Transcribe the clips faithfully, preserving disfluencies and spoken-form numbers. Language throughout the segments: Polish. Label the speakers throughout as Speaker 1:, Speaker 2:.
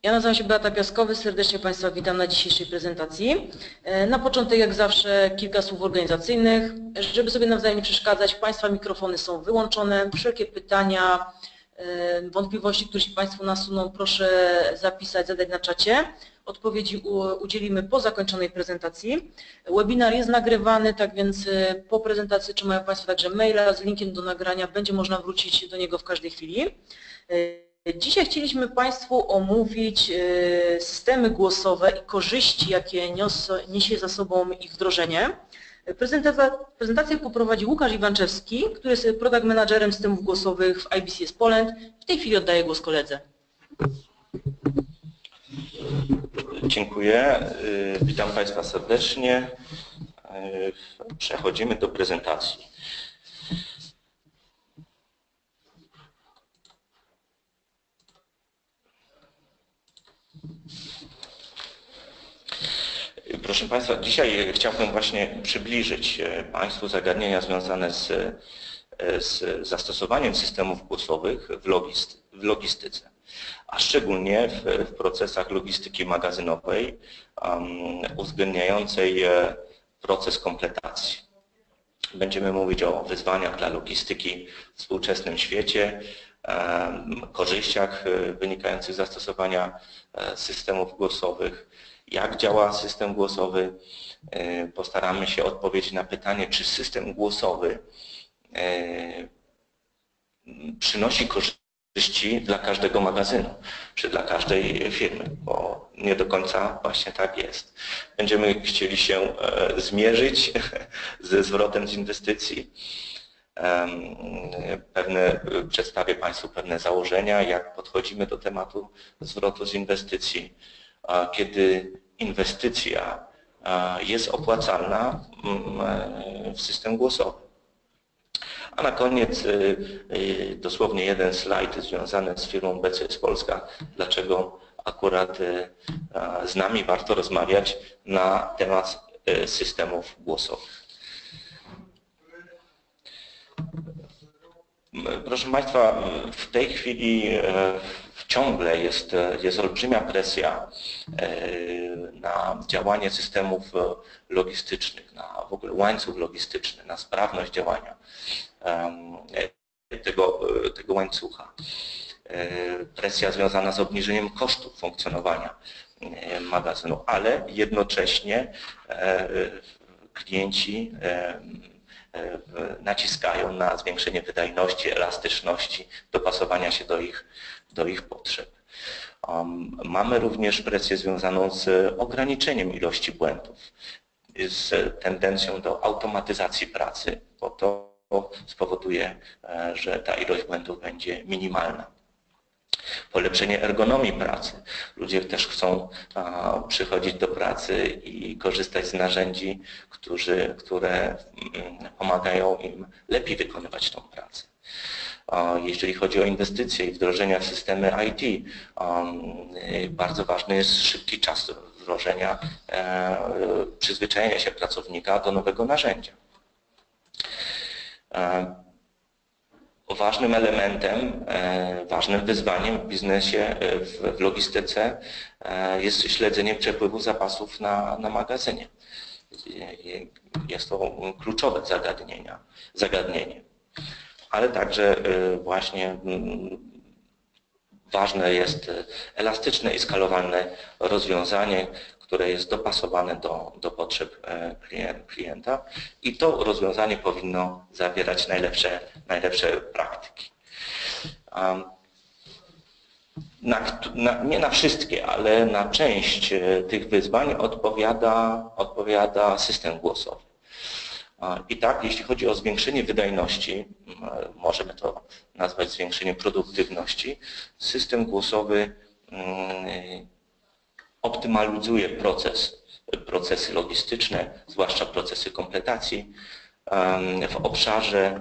Speaker 1: Ja nazywam się Beata Piaskowy, serdecznie Państwa witam na dzisiejszej prezentacji. Na początek, jak zawsze, kilka słów organizacyjnych. Żeby sobie nawzajem nie przeszkadzać, Państwa mikrofony są wyłączone. Wszelkie pytania, wątpliwości, które się Państwu nasuną, proszę zapisać, zadać na czacie. Odpowiedzi udzielimy po zakończonej prezentacji. Webinar jest nagrywany, tak więc po prezentacji otrzymają Państwo także maila z linkiem do nagrania. Będzie można wrócić do niego w każdej chwili. Dzisiaj chcieliśmy Państwu omówić systemy głosowe i korzyści, jakie niesie za sobą ich wdrożenie. Prezentację poprowadzi Łukasz Iwanczewski, który jest product managerem systemów głosowych w I B C S Poland. W tej chwili oddaję głos koledze.
Speaker 2: Dziękuję. Witam Państwa serdecznie. Przechodzimy do prezentacji. Proszę Państwa, dzisiaj chciałbym właśnie przybliżyć Państwu zagadnienia związane z, z zastosowaniem systemów głosowych w, logisty, w logistyce, a szczególnie w, w procesach logistyki magazynowej um, uwzględniającej proces kompletacji. Będziemy mówić o wyzwaniach dla logistyki w współczesnym świecie, um, korzyściach wynikających z zastosowania systemów głosowych, jak działa system głosowy. Postaramy się odpowiedzieć na pytanie, czy system głosowy przynosi korzyści dla każdego magazynu, czy dla każdej firmy, bo nie do końca właśnie tak jest. Będziemy chcieli się zmierzyć ze zwrotem z inwestycji. Pewne, przedstawię Państwu pewne założenia, jak podchodzimy do tematu zwrotu z inwestycji, kiedy inwestycja jest opłacalna w system głosowy. A na koniec dosłownie jeden slajd związany z firmą B C S Polska, dlaczego akurat z nami warto rozmawiać na temat systemów głosowych. Proszę Państwa, w tej chwili ciągle jest, jest olbrzymia presja na działanie systemów logistycznych, na w ogóle łańcuch logistyczny, na sprawność działania tego, tego łańcucha. Presja związana z obniżeniem kosztów funkcjonowania magazynu, ale jednocześnie klienci naciskają na zwiększenie wydajności, elastyczności, dopasowania się do ich, do ich potrzeb. Um, mamy również presję związaną z ograniczeniem ilości błędów, z tendencją do automatyzacji pracy, bo to spowoduje, że ta ilość błędów będzie minimalna. Polepszenie ergonomii pracy. Ludzie też chcą a, przychodzić do pracy i korzystać z narzędzi, którzy, które m, pomagają im lepiej wykonywać tą pracę. A, jeżeli chodzi o inwestycje i wdrożenia w systemy I T, a, bardzo ważny jest szybki czas wdrożenia, e, przyzwyczajenia się pracownika do nowego narzędzia. E, Ważnym elementem, ważnym wyzwaniem w biznesie, w logistyce jest śledzenie przepływu zapasów na, na magazynie. Jest to kluczowe zagadnienia, zagadnienie. Ale także właśnie ważne jest elastyczne i skalowalne rozwiązanie, które jest dopasowane do, do potrzeb klienta i to rozwiązanie powinno zawierać najlepsze, najlepsze praktyki. Na, na, nie na wszystkie, ale na część tych wyzwań odpowiada, odpowiada system głosowy. I tak, jeśli chodzi o zwiększenie wydajności, możemy to nazwać zwiększeniem produktywności, system głosowy optymalizuje proces, procesy logistyczne, zwłaszcza procesy kompletacji w obszarze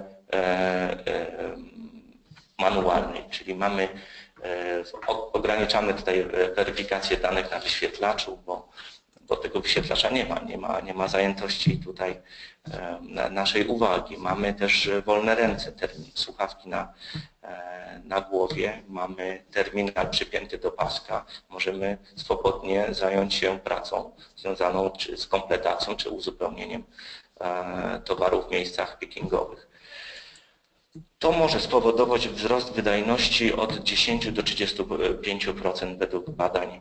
Speaker 2: manualnej, czyli mamy ograniczamy tutaj weryfikację danych na wyświetlaczu, bo bo tego wyświetlacza nie ma, nie ma, nie ma zajętości tutaj naszej uwagi. Mamy też wolne ręce, termin, słuchawki na, na głowie, mamy terminal przypięty do paska, możemy swobodnie zająć się pracą związaną czy z kompletacją, czy uzupełnieniem towarów w miejscach pickingowych. To może spowodować wzrost wydajności od dziesięciu do trzydziestu pięciu procent według badań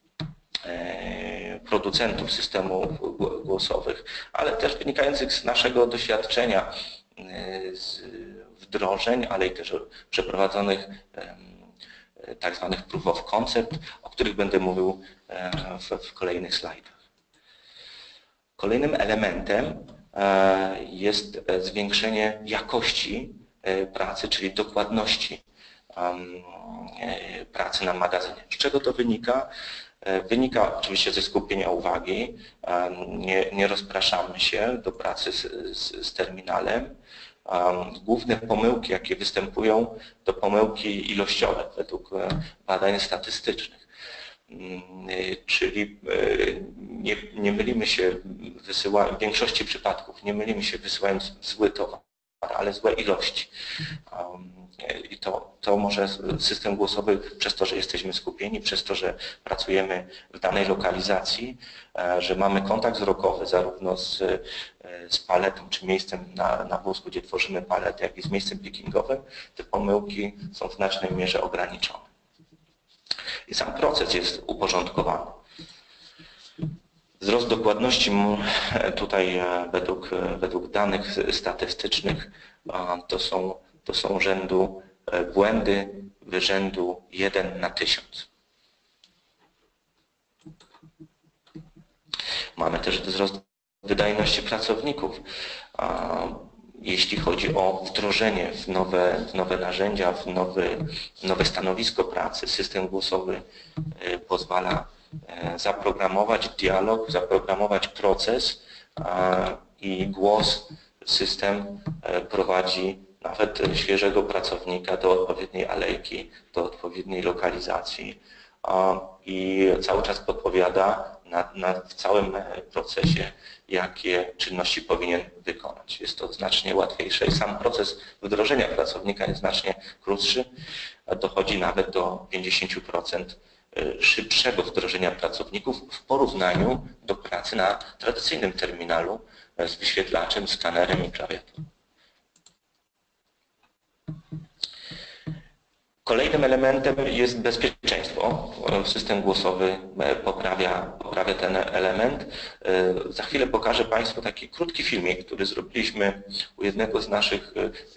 Speaker 2: producentów systemów głosowych, ale też wynikających z naszego doświadczenia z wdrożeń, ale i też przeprowadzonych tak zwanych proof of concept, o których będę mówił w, w kolejnych slajdach. Kolejnym elementem jest zwiększenie jakości pracy, czyli dokładności pracy na magazynie. Z czego to wynika? Wynika oczywiście ze skupienia uwagi, nie, nie rozpraszamy się do pracy z, z, z terminalem. Główne pomyłki, jakie występują, to pomyłki ilościowe według badań statystycznych. Czyli nie, nie mylimy się, wysyła, w większości przypadków nie mylimy się wysyłając zły towar, ale złe ilości. I to, to może system głosowy, przez to, że jesteśmy skupieni, przez to, że pracujemy w danej lokalizacji, że mamy kontakt wzrokowy zarówno z, z paletą, czy miejscem na, na wózku, gdzie tworzymy paletę, jak i z miejscem pickingowym, te pomyłki są w znacznej mierze ograniczone. I sam proces jest uporządkowany. Wzrost dokładności tutaj według, według danych statystycznych to są, to są rzędu błędy rzędu jeden na tysiąc. Mamy też wzrost wydajności pracowników. Jeśli chodzi o wdrożenie w nowe, w nowe narzędzia, w nowy, nowe stanowisko pracy, system głosowy pozwala zaprogramować dialog, zaprogramować proces i głos system prowadzi nawet świeżego pracownika do odpowiedniej alejki, do odpowiedniej lokalizacji i cały czas podpowiada na, na, w całym procesie, jakie czynności powinien wykonać. Jest to znacznie łatwiejsze i sam proces wdrożenia pracownika jest znacznie krótszy, dochodzi nawet do pięćdziesięciu procent szybszego wdrożenia pracowników w porównaniu do pracy na tradycyjnym terminalu z wyświetlaczem, skanerem i klawiaturą. Kolejnym elementem jest bezpieczeństwo. System głosowy poprawia, poprawia ten element. Za chwilę pokażę Państwu taki krótki filmik, który zrobiliśmy u jednego z naszych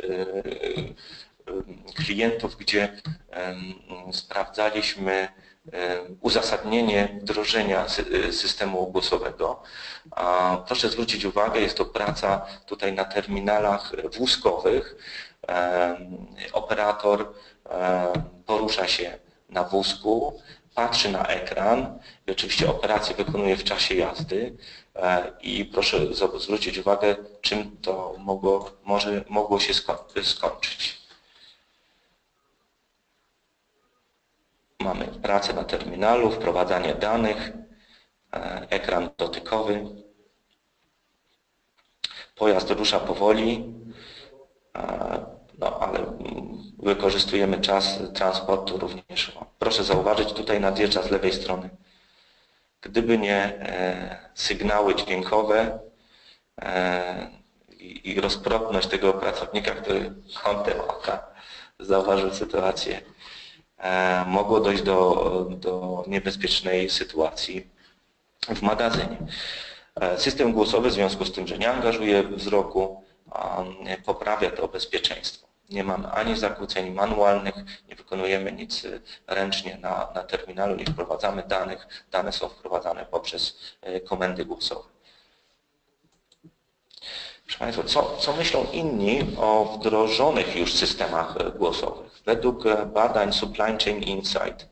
Speaker 2: klientów, gdzie sprawdzaliśmy uzasadnienie wdrożenia systemu głosowego. Proszę zwrócić uwagę, jest to praca tutaj na terminalach wózkowych. Operator porusza się na wózku, patrzy na ekran i oczywiście operację wykonuje w czasie jazdy i proszę zwrócić uwagę, czym to mogło, może, mogło się skończyć. Mamy pracę na terminalu, wprowadzanie danych, ekran dotykowy. Pojazd rusza powoli, no ale wykorzystujemy czas transportu również. Proszę zauważyć, tutaj nadjeżdża z lewej strony. Gdyby nie sygnały dźwiękowe i roztropność tego pracownika, który kątem oka zauważył sytuację, mogło dojść do, do niebezpiecznej sytuacji w magazynie. System głosowy w związku z tym, że nie angażuje wzroku, poprawia to bezpieczeństwo. Nie mamy ani zakłóceń manualnych, nie wykonujemy nic ręcznie na, na terminalu, nie wprowadzamy danych. Dane są wprowadzane poprzez komendy głosowe. Proszę Państwa, co, co myślą inni o wdrożonych już systemach głosowych? Według badań Supply Chain Insight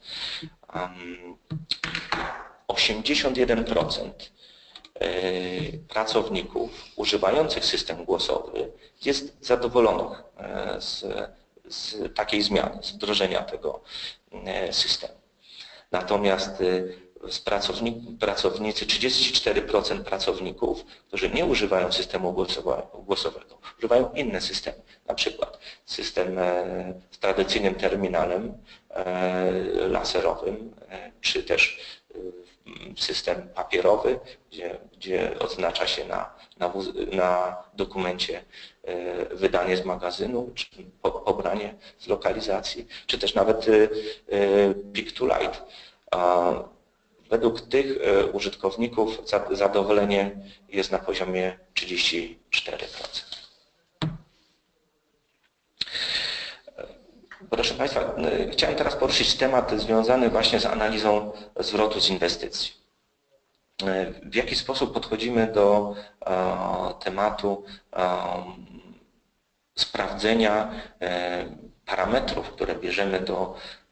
Speaker 2: osiemdziesiąt jeden procent pracowników używających system głosowy jest zadowolonych z, z takiej zmiany, z wdrożenia tego systemu. Natomiast z pracownik, pracownicy, trzydzieści cztery procent pracowników, którzy nie używają systemu głosowego, używają inne systemy, na przykład system z tradycyjnym terminalem laserowym, czy też system papierowy, gdzie, gdzie oznacza się na, na, na dokumencie wydanie z magazynu, czy pobranie z lokalizacji, czy też nawet Pick to Light. Według tych użytkowników zadowolenie jest na poziomie trzydzieści cztery procent. Proszę Państwa, chciałem teraz poruszyć temat związany właśnie z analizą zwrotu z inwestycji. W jaki sposób podchodzimy do tematu sprawdzenia parametrów, które bierzemy do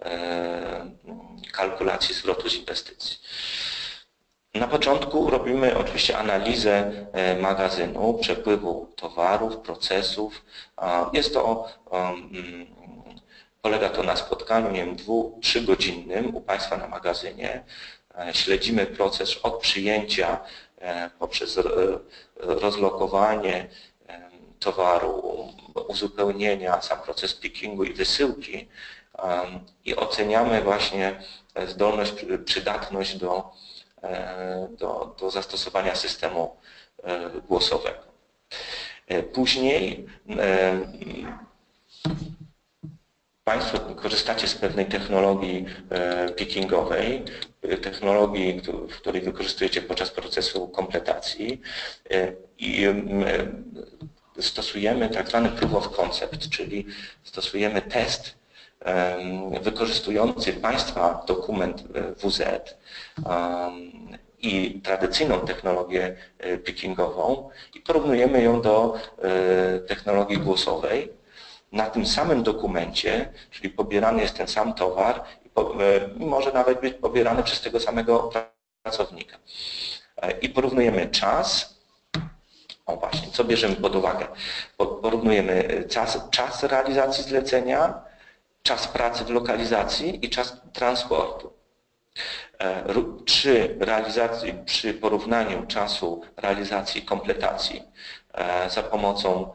Speaker 2: kalkulacji zwrotu z inwestycji. Na początku robimy oczywiście analizę magazynu, przepływu towarów, procesów. Jest to, polega to na spotkaniu, nie wiem, dwu, trzygodzinnym u Państwa na magazynie. Śledzimy proces od przyjęcia poprzez rozlokowanie towaru, uzupełnienia, sam proces pickingu i wysyłki i oceniamy właśnie zdolność, przydatność do, do, do zastosowania systemu głosowego. Później Państwo korzystacie z pewnej technologii pickingowej, technologii, w której wykorzystujecie podczas procesu kompletacji i stosujemy tak zwany proof of concept, czyli stosujemy test wykorzystujący Państwa dokument W Z i tradycyjną technologię pickingową i porównujemy ją do technologii głosowej. Na tym samym dokumencie, czyli pobierany jest ten sam towar i może nawet być pobierany przez tego samego pracownika. I porównujemy czas. O właśnie, co bierzemy pod uwagę? Porównujemy czas, czas realizacji zlecenia, czas pracy w lokalizacji i czas transportu. Przy, realizacji, przy porównaniu czasu realizacji i kompletacji za pomocą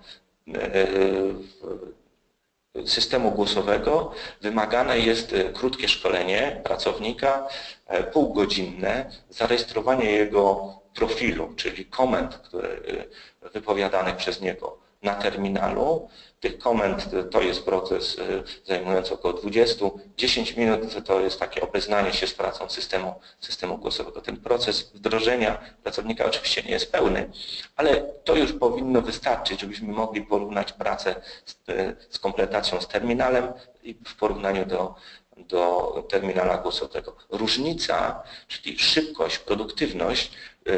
Speaker 2: systemu głosowego wymagane jest krótkie szkolenie pracownika, półgodzinne, zarejestrowanie jego profilu, czyli komend, które wypowiadanych przez niego na terminalu. Tych komend to jest proces zajmujący około dwadzieścia do dziesięciu minut, to jest takie obeznanie się z pracą systemu, systemu głosowego. Ten proces wdrożenia pracownika oczywiście nie jest pełny, ale to już powinno wystarczyć, żebyśmy mogli porównać pracę z, z kompletacją z terminalem i w porównaniu do, do terminala głosowego. Różnica, czyli szybkość, produktywność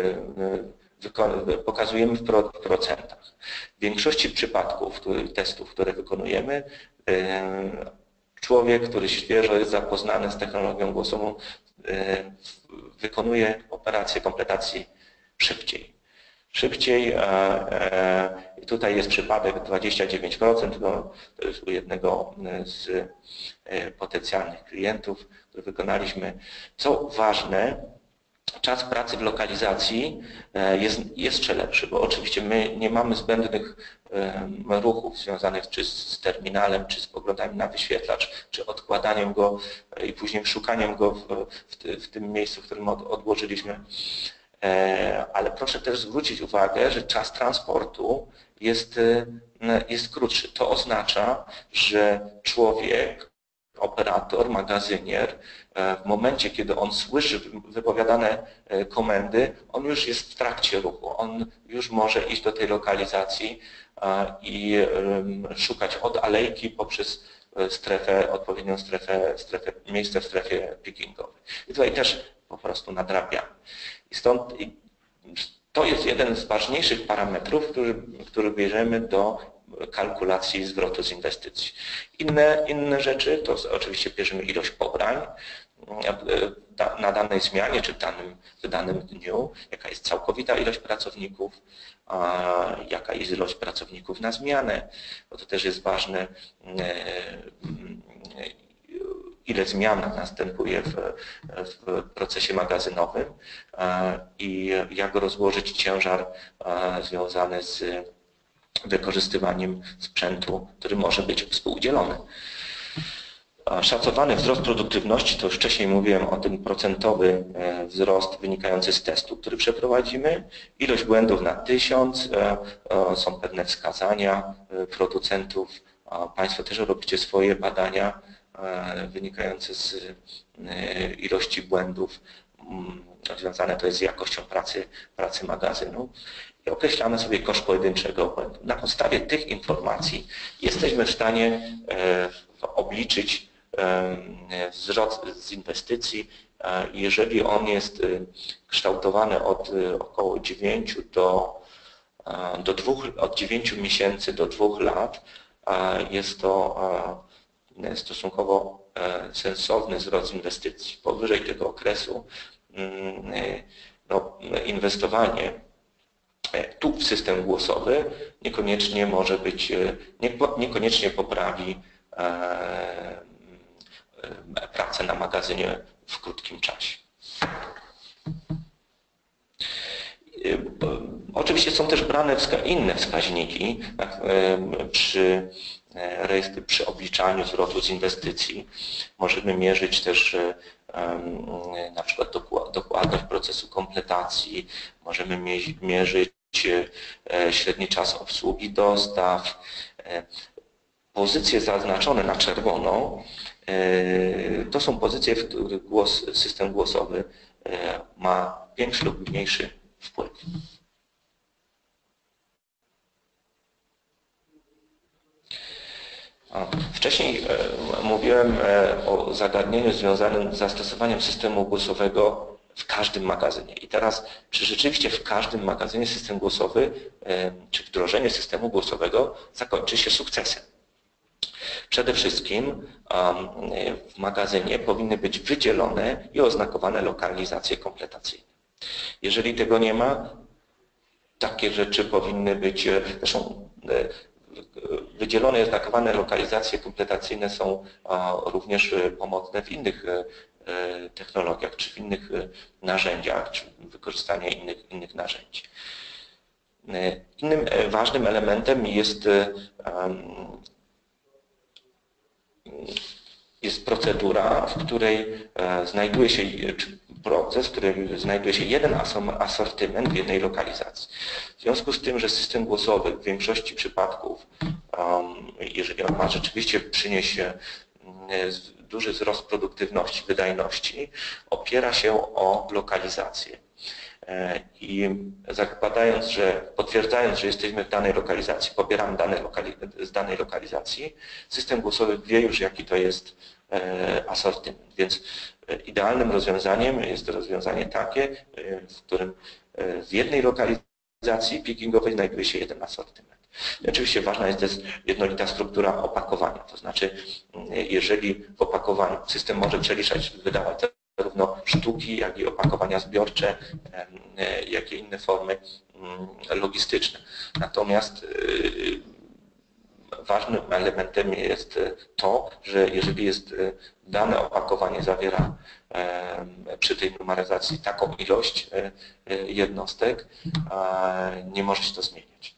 Speaker 2: pokazujemy w procentach. W większości przypadków testów, które wykonujemy, człowiek, który świeżo jest zapoznany z technologią głosową, wykonuje operację kompletacji szybciej. Szybciej, i tutaj jest przypadek dwadzieścia dziewięć procent, to jest u jednego z potencjalnych klientów, który wykonaliśmy. Co ważne, czas pracy w lokalizacji jest jeszcze lepszy, bo oczywiście my nie mamy zbędnych ruchów związanych czy z terminalem, czy z poglądami na wyświetlacz, czy odkładaniem go i później szukaniem go w, w, w tym miejscu, w którym od, odłożyliśmy. Ale proszę też zwrócić uwagę, że czas transportu jest, jest krótszy. To oznacza, że człowiek, operator, magazynier, w momencie, kiedy on słyszy wypowiadane komendy, on już jest w trakcie ruchu, on już może iść do tej lokalizacji i szukać od alejki poprzez strefę, odpowiednią strefę, strefę, miejsce w strefie pickingowej. I tutaj też po prostu nadrabiamy. I stąd to jest jeden z ważniejszych parametrów, który, który bierzemy do kalkulacji zwrotu z inwestycji. Inne, inne rzeczy to oczywiście bierzemy ilość pobrań na danej zmianie czy w danym, w danym dniu, jaka jest całkowita ilość pracowników, a jaka jest ilość pracowników na zmianę, bo to też jest ważne. ile zmian następuje w, w procesie magazynowym i jak rozłożyć ciężar związany z wykorzystywaniem sprzętu, który może być współudzielony. Szacowany wzrost produktywności, to już wcześniej mówiłem o tym procentowy wzrost wynikający z testu, który przeprowadzimy. Ilość błędów na tysiąc, są pewne wskazania producentów. Państwo też robicie swoje badania wynikające z ilości błędów, związane to jest z jakością pracy, pracy magazynu. I określamy sobie koszt pojedynczego błędu. Na podstawie tych informacji jesteśmy w stanie obliczyć wzrost z inwestycji, jeżeli on jest kształtowany od około dziewięciu do, do dwóch, od dziewięciu miesięcy do dwóch lat, jest to stosunkowo sensowny wzrost inwestycji. Powyżej tego okresu no, inwestowanie tu w system głosowy niekoniecznie może być, niekoniecznie poprawi pracę na magazynie w krótkim czasie. Oczywiście są też brane inne wskaźniki przy, przy obliczaniu zwrotu z inwestycji. Możemy mierzyć też na przykład dokładność procesu kompletacji, możemy mierzyć średni czas obsługi dostaw. Pozycje zaznaczone na czerwono to są pozycje, w których głos, system głosowy ma większy lub mniejszy wpływ. Wcześniej mówiłem o zagadnieniu związanym z zastosowaniem systemu głosowego w każdym magazynie. I teraz, czy rzeczywiście w każdym magazynie system głosowy, czy wdrożenie systemu głosowego zakończy się sukcesem? Przede wszystkim w magazynie powinny być wydzielone i oznakowane lokalizacje kompletacyjne. Jeżeli tego nie ma, takie rzeczy powinny być, zresztą wydzielone i oznakowane lokalizacje kompletacyjne są również pomocne w innych technologiach, czy w innych narzędziach, czy wykorzystanie innych, innych narzędzi. Innym ważnym elementem jest, jest procedura, w której znajduje się, czy proces, w którym znajduje się jeden asortyment w jednej lokalizacji. W związku z tym, że system głosowy w większości przypadków, jeżeli on ma rzeczywiście przynieść duży wzrost produktywności, wydajności, opiera się o lokalizację. I zakładając, że potwierdzając, że jesteśmy w danej lokalizacji, pobieramy dane lokali z danej lokalizacji, system głosowy wie już, jaki to jest asortyment. Więc idealnym rozwiązaniem jest rozwiązanie takie, w którym w jednej lokalizacji pickingowej znajduje się jeden asortyment. I oczywiście ważna jest też jednolita struktura opakowania, to znaczy jeżeli w opakowaniu system może przeliczać, wydawać zarówno sztuki, jak i opakowania zbiorcze, jak i inne formy logistyczne. Natomiast ważnym elementem jest to, że jeżeli jest dane opakowanie zawiera przy tej numeryzacji taką ilość jednostek, nie może się to zmieniać.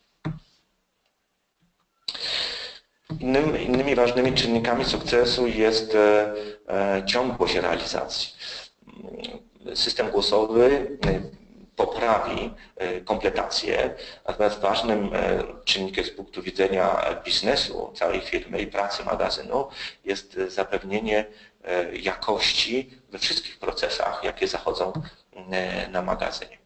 Speaker 2: Innym, innymi ważnymi czynnikami sukcesu jest ciągłość realizacji. System głosowy poprawi kompletację, natomiast ważnym czynnikiem z punktu widzenia biznesu całej firmy i pracy magazynu jest zapewnienie jakości we wszystkich procesach, jakie zachodzą na magazynie.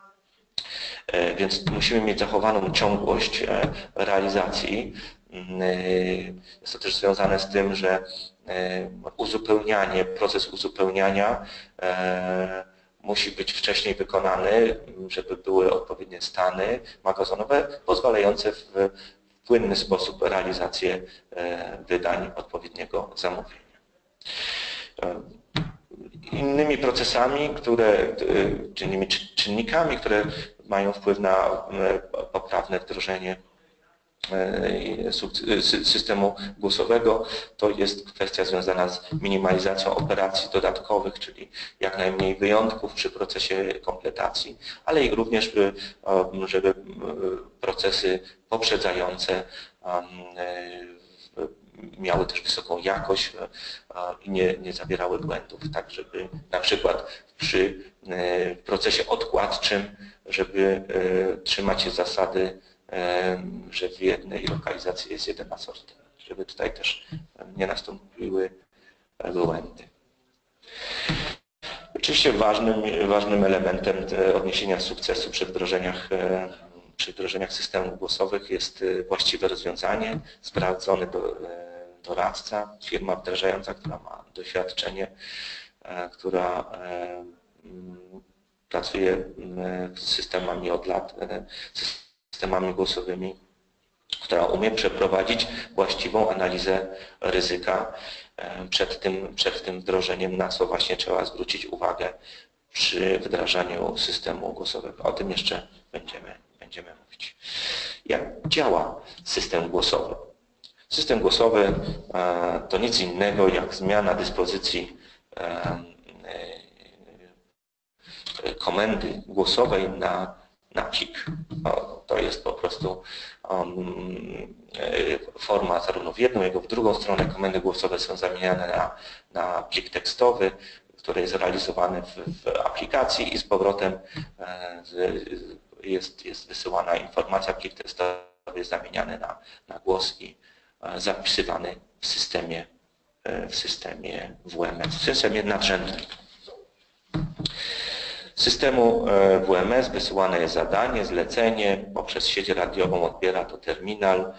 Speaker 2: Więc musimy mieć zachowaną ciągłość realizacji. Jest to też związane z tym, że uzupełnianie, proces uzupełniania musi być wcześniej wykonany, żeby były odpowiednie stany magazynowe pozwalające w płynny sposób realizację wydań odpowiedniego zamówienia. Innymi procesami, które, innymi czynnikami, które mają wpływ na poprawne wdrożenie systemu głosowego to jest kwestia związana z minimalizacją operacji dodatkowych, czyli jak najmniej wyjątków przy procesie kompletacji, ale i również, żeby procesy poprzedzające miały też wysoką jakość i nie, nie zawierały błędów, tak żeby na przykład przy procesie odkładczym, żeby trzymać się zasady, że w jednej lokalizacji jest jeden asortyment, żeby tutaj też nie nastąpiły błędy. Oczywiście ważnym, ważnym elementem odniesienia sukcesu przy wdrożeniach, przy wdrożeniach systemów głosowych jest właściwe rozwiązanie, sprawdzony do, doradca, firma wdrażająca, która ma doświadczenie, która pracuje z systemami od lat, systemami głosowymi, która umie przeprowadzić właściwą analizę ryzyka przed tym, przed tym wdrożeniem, na co właśnie trzeba zwrócić uwagę przy wdrażaniu systemu głosowego. O tym jeszcze będziemy, będziemy mówić. Jak działa system głosowy? System głosowy to nic innego jak zmiana dyspozycji komendy głosowej na, na plik. To jest po prostu um, forma zarówno w jedną, jak i w drugą stronę. Komendy głosowe są zamieniane na, na plik tekstowy, który jest realizowany w, w aplikacji i z powrotem jest, jest wysyłana informacja, plik tekstowy jest zamieniany na, na głos i zapisywany w systemie, w systemie W M S, w systemie nadrzędnym. Z systemu W M S wysyłane jest zadanie, zlecenie, poprzez sieć radiową odbiera to terminal,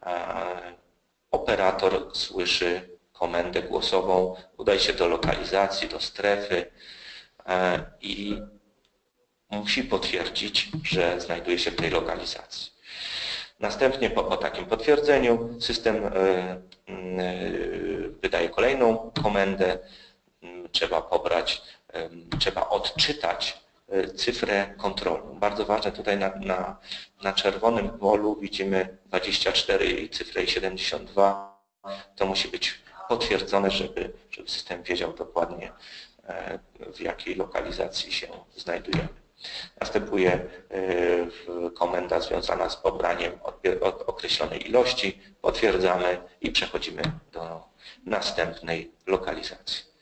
Speaker 2: operator słyszy komendę głosową, udaje się do lokalizacji, do strefy i musi potwierdzić, że znajduje się w tej lokalizacji. Następnie po, po takim potwierdzeniu system wydaje kolejną komendę, trzeba pobrać, trzeba odczytać cyfrę kontrolną. Bardzo ważne tutaj na, na, na czerwonym polu widzimy dwadzieścia cztery i cyfrę siedemdziesiąt dwa. To musi być potwierdzone, żeby, żeby system wiedział dokładnie, w jakiej lokalizacji się znajdujemy. Następuje komenda związana z pobraniem określonej ilości, potwierdzamy i przechodzimy do następnej lokalizacji.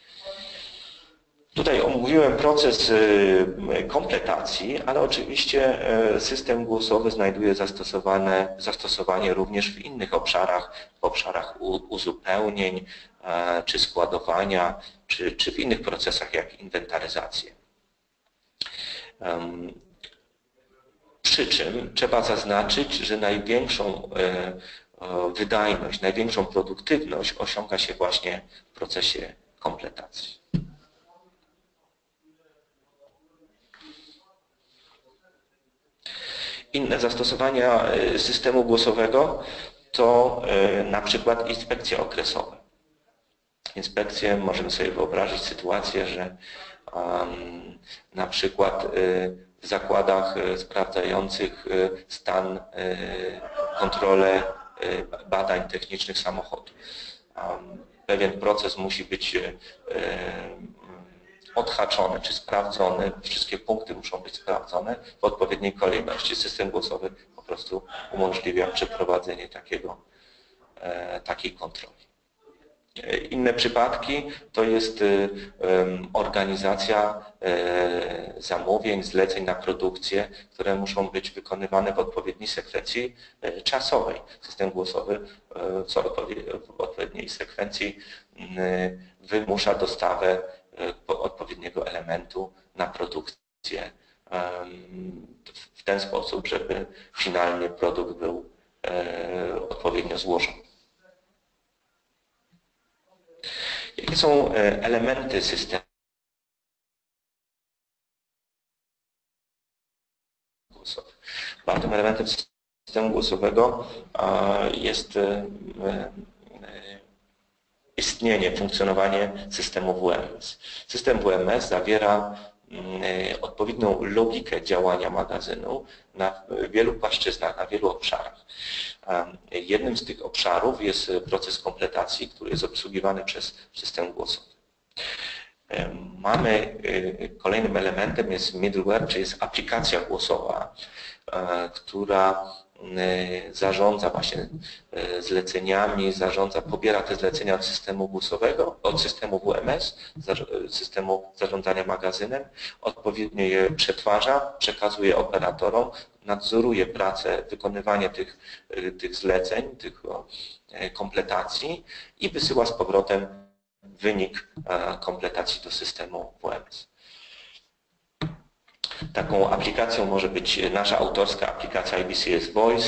Speaker 2: Tutaj omówiłem proces kompletacji, ale oczywiście system głosowy znajduje zastosowane, zastosowanie również w innych obszarach, w obszarach uzupełnień, czy składowania, czy, czy w innych procesach jak inwentaryzacja. Przy czym trzeba zaznaczyć, że największą wydajność, największą produktywność osiąga się właśnie w procesie kompletacji. Inne zastosowania systemu głosowego to na przykład inspekcje okresowe. Inspekcje, możemy sobie wyobrazić sytuację, że um, na przykład w zakładach sprawdzających stan, kontrolę badań technicznych samochodu. Um, pewien proces musi być odhaczony czy sprawdzony, wszystkie punkty muszą być sprawdzone w odpowiedniej kolejności. System głosowy po prostu umożliwia przeprowadzenie takiego, takiej kontroli. Inne przypadki to jest organizacja zamówień, zleceń na produkcję, które muszą być wykonywane w odpowiedniej sekwencji czasowej. System głosowy w odpowiedniej sekwencji wymusza dostawę odpowiedniego elementu na produkcję w ten sposób, żeby finalnie produkt był odpowiednio złożony. Jakie są elementy systemu głosowego? Ważnym elementem systemu głosowego jest istnienie, funkcjonowanie systemu W M S. System W M S zawiera odpowiednią logikę działania magazynu na wielu płaszczyznach, na wielu obszarach. Jednym z tych obszarów jest proces kompletacji, który jest obsługiwany przez system głosowy. Mamy, kolejnym elementem jest middleware, czyli jest aplikacja głosowa, która zarządza właśnie zleceniami, zarządza, pobiera te zlecenia od systemu głosowego, od systemu W M S, systemu zarządzania magazynem, odpowiednio je przetwarza, przekazuje operatorom, nadzoruje pracę, wykonywanie tych, tych zleceń, tych kompletacji i wysyła z powrotem wynik kompletacji do systemu W M S. Taką aplikacją może być nasza autorska aplikacja I B C S Voice,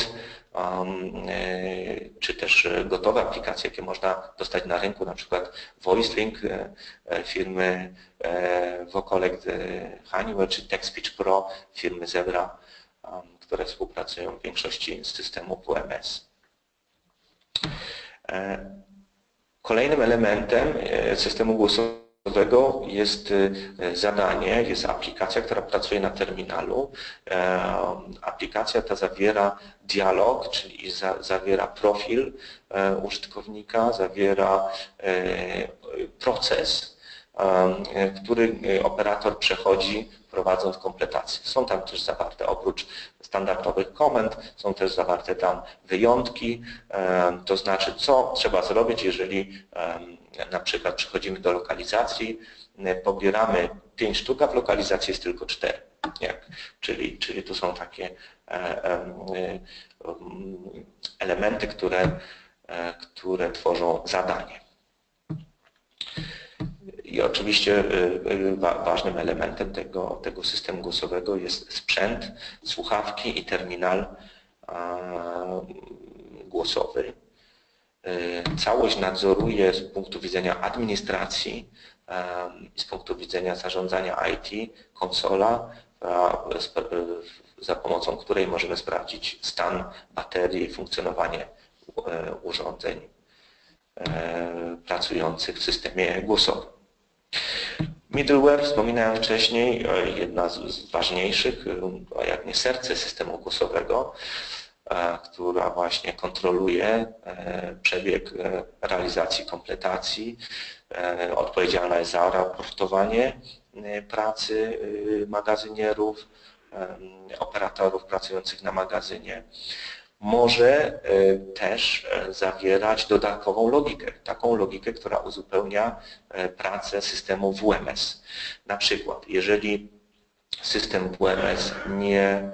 Speaker 2: czy też gotowe aplikacje, jakie można dostać na rynku, na przykład VoiceLink firmy Vocollect Honeywell, czy TechSpeech Pro firmy Zebra, które współpracują w większości z systemu W M S. Kolejnym elementem systemu głosowego jest zadanie, jest aplikacja, która pracuje na terminalu. Aplikacja ta zawiera dialog, czyli za, zawiera profil użytkownika, zawiera proces, który operator przechodzi, prowadząc kompletację. Są tam też zawarte, oprócz standardowych komend, są też zawarte tam wyjątki, to znaczy co trzeba zrobić, jeżeli na przykład przechodzimy do lokalizacji, pobieramy pięć sztuk, a w lokalizacji jest tylko cztery. Jak? Czyli, czyli tu są takie elementy, które, które tworzą zadanie. I oczywiście ważnym elementem tego, tego systemu głosowego jest sprzęt, słuchawki i terminal głosowy. Całość nadzoruje z punktu widzenia administracji, z punktu widzenia zarządzania I T, konsola, za pomocą której możemy sprawdzić stan baterii, funkcjonowanie urządzeń pracujących w systemie głosowym. Middleware, wspominałem wcześniej, jedna z ważniejszych, a jak nie serce systemu głosowego, która właśnie kontroluje przebieg realizacji kompletacji, odpowiedzialna jest za raportowanie pracy magazynierów, operatorów pracujących na magazynie. Może też zawierać dodatkową logikę, taką logikę, która uzupełnia pracę systemu W M S. Na przykład, jeżeli system W M S nie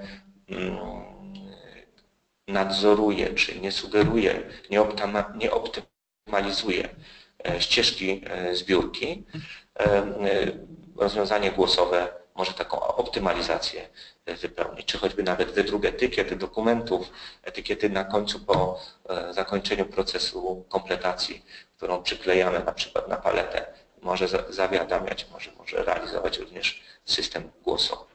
Speaker 2: nadzoruje, czy nie sugeruje, nie optymalizuje ścieżki zbiórki, rozwiązanie głosowe może taką optymalizację wypełnić, czy choćby nawet wydruk etykiet dokumentów, etykiety na końcu po zakończeniu procesu kompletacji, którą przyklejamy na przykład na paletę, może zawiadamiać, może, może realizować również system głosowy.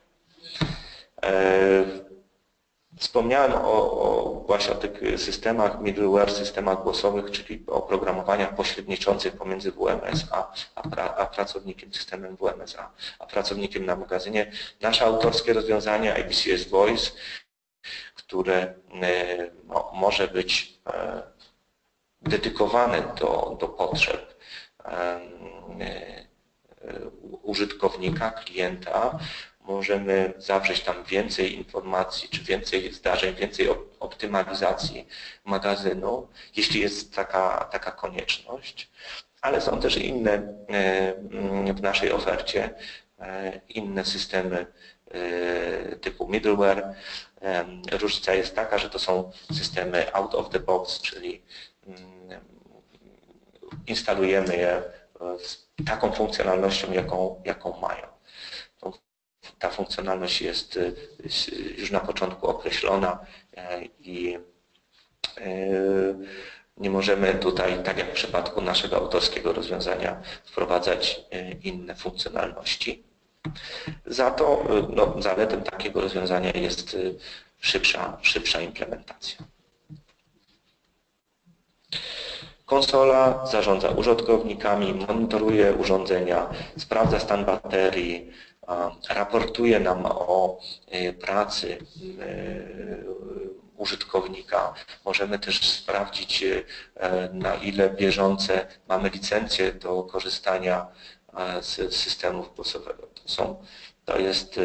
Speaker 2: Wspomniałem o, o, właśnie o tych systemach middleware, systemach głosowych, czyli o oprogramowaniach pośredniczących pomiędzy W M S a, a, pra, a pracownikiem, systemem W M S a, a pracownikiem na magazynie. Nasze autorskie rozwiązania I B C S Voice, które no, może być e, dedykowane do, do potrzeb e, e, użytkownika, klienta. Możemy zawrzeć tam więcej informacji, czy więcej zdarzeń, więcej optymalizacji magazynu, jeśli jest taka, taka konieczność. Ale są też inne w naszej ofercie, inne systemy typu middleware. Różnica jest taka, że to są systemy out of the box, czyli instalujemy je z taką funkcjonalnością, jaką, jaką mają. Ta funkcjonalność jest już na początku określona i nie możemy tutaj, tak jak w przypadku naszego autorskiego rozwiązania, wprowadzać inne funkcjonalności. Za to no, zaletem takiego rozwiązania jest szybsza, szybsza implementacja. Konsola zarządza użytkownikami, monitoruje urządzenia, sprawdza stan baterii, raportuje nam o pracy użytkownika. Możemy też sprawdzić, na ile bieżące mamy licencje do korzystania z systemów głosowego. To, są, to jest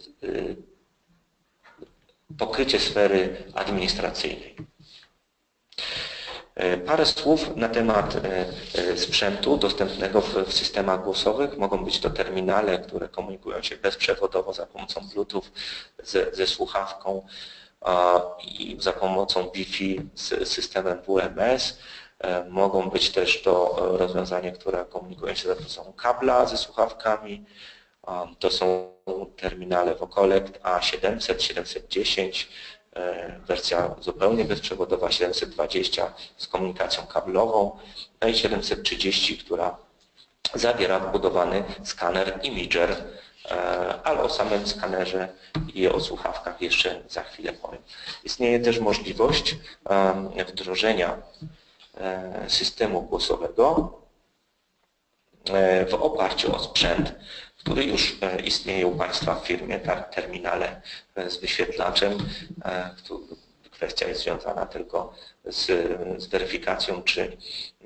Speaker 2: pokrycie sfery administracyjnej. Parę słów na temat sprzętu dostępnego w systemach głosowych. Mogą być to terminale, które komunikują się bezprzewodowo za pomocą Bluetooth ze, ze słuchawką i za pomocą Wi-Fi z systemem W M S. Mogą być też to rozwiązania, które komunikują się za pomocą kabla ze słuchawkami. To są terminale Vocolect A siedemset, siedemset dziesięć, wersja zupełnie bezprzewodowa siedemset dwadzieścia z komunikacją kablową, no i siedemset trzydzieści, która zawiera wbudowany skaner Imager, ale o samym skanerze i o słuchawkach jeszcze za chwilę powiem. Istnieje też możliwość wdrożenia systemu głosowego w oparciu o sprzęt, który już istnieje u Państwa w firmie, terminale z wyświetlaczem. Kwestia jest związana tylko z, z weryfikacją, czy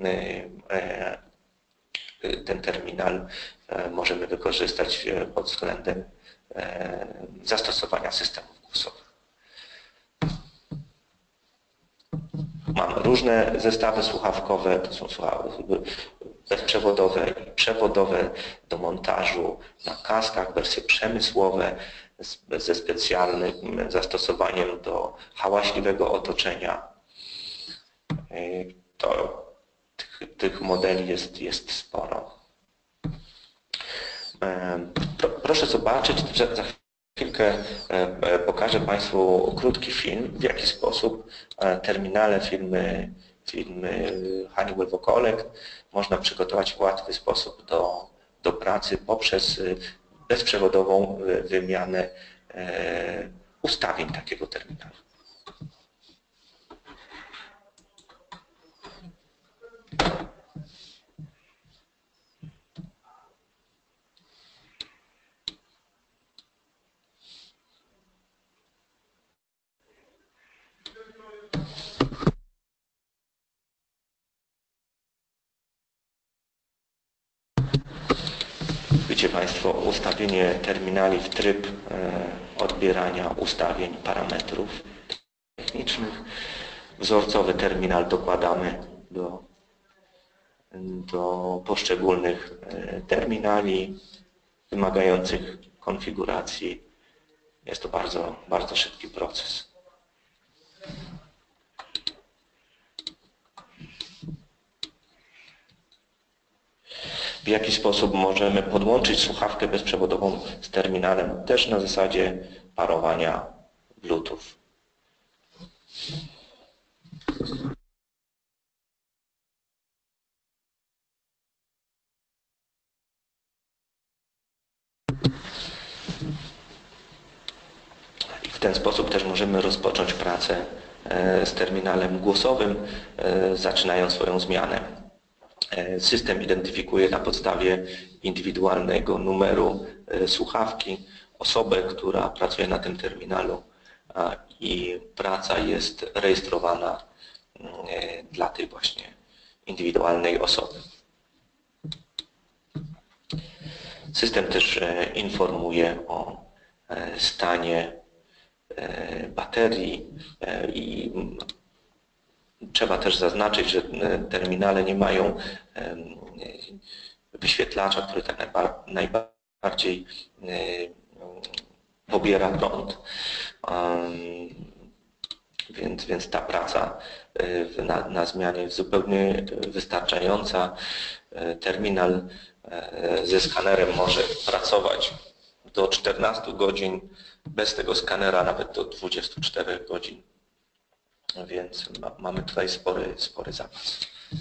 Speaker 2: ten terminal możemy wykorzystać pod względem zastosowania systemów głosowych. Mamy różne zestawy słuchawkowe, to są słuchawki bezprzewodowe i przewodowe do montażu na kaskach, wersje przemysłowe ze specjalnym zastosowaniem do hałaśliwego otoczenia. To, tych, tych modeli jest, jest sporo. Proszę zobaczyć, że za chwilkę pokażę Państwu krótki film, w jaki sposób terminale firmy, firmy Honeywell Vocolect można przygotować w łatwy sposób do, do pracy poprzez bezprzewodową wymianę ustawień takiego terminalu. Widzicie Państwo ustawienie terminali w tryb odbierania ustawień parametrów technicznych. Wzorcowy terminal dokładamy do, do poszczególnych terminali wymagających konfiguracji. Jest to bardzo, bardzo szybki proces. W jaki sposób możemy podłączyć słuchawkę bezprzewodową z terminalem, też na zasadzie parowania Bluetooth. I w ten sposób też możemy rozpocząć pracę z terminalem głosowym, zaczynając swoją zmianę. System identyfikuje na podstawie indywidualnego numeru słuchawki osobę, która pracuje na tym terminalu i praca jest rejestrowana dla tej właśnie indywidualnej osoby. System też informuje o stanie baterii i trzeba też zaznaczyć, że terminale nie mają wyświetlacza, który tak najbardziej pobiera prąd. Więc, więc ta praca na, na zmianie jest zupełnie wystarczająca. Terminal ze skanerem może pracować do czternastu godzin, bez tego skanera nawet do dwudziestu czterech godzin. Więc mamy tutaj spory, spory zapas.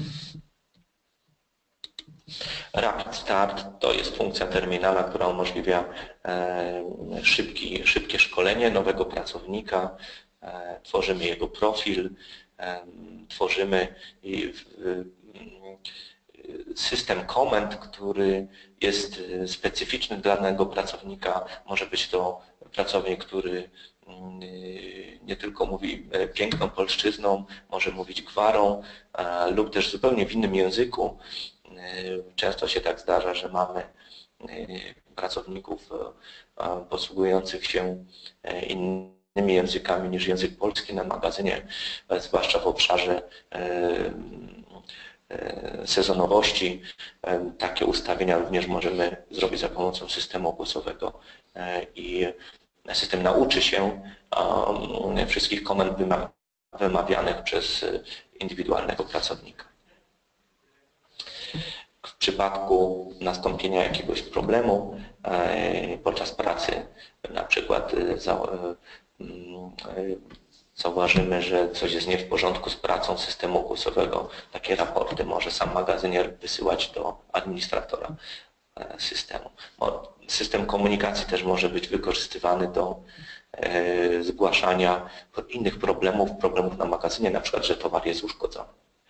Speaker 2: Rapid Start to jest funkcja terminala, która umożliwia szybki, szybkie szkolenie nowego pracownika. Tworzymy jego profil, tworzymy system komend, który jest specyficzny dla danego pracownika. Może być to pracownik, który nie tylko mówi piękną polszczyzną, może mówić gwarą lub też zupełnie w innym języku. Często się tak zdarza, że mamy pracowników posługujących się innymi językami niż język polski na magazynie, zwłaszcza w obszarze sezonowości. Takie ustawienia również możemy zrobić za pomocą systemu głosowego i system nauczy się wszystkich komend wymawianych przez indywidualnego pracownika. W przypadku nastąpienia jakiegoś problemu podczas pracy, na przykład zauważymy, że coś jest nie w porządku z pracą systemu głosowego, takie raporty może sam magazynier wysyłać do administratora systemu. System komunikacji też może być wykorzystywany do zgłaszania innych problemów, problemów na magazynie, na przykład, że towar jest uszkodzony.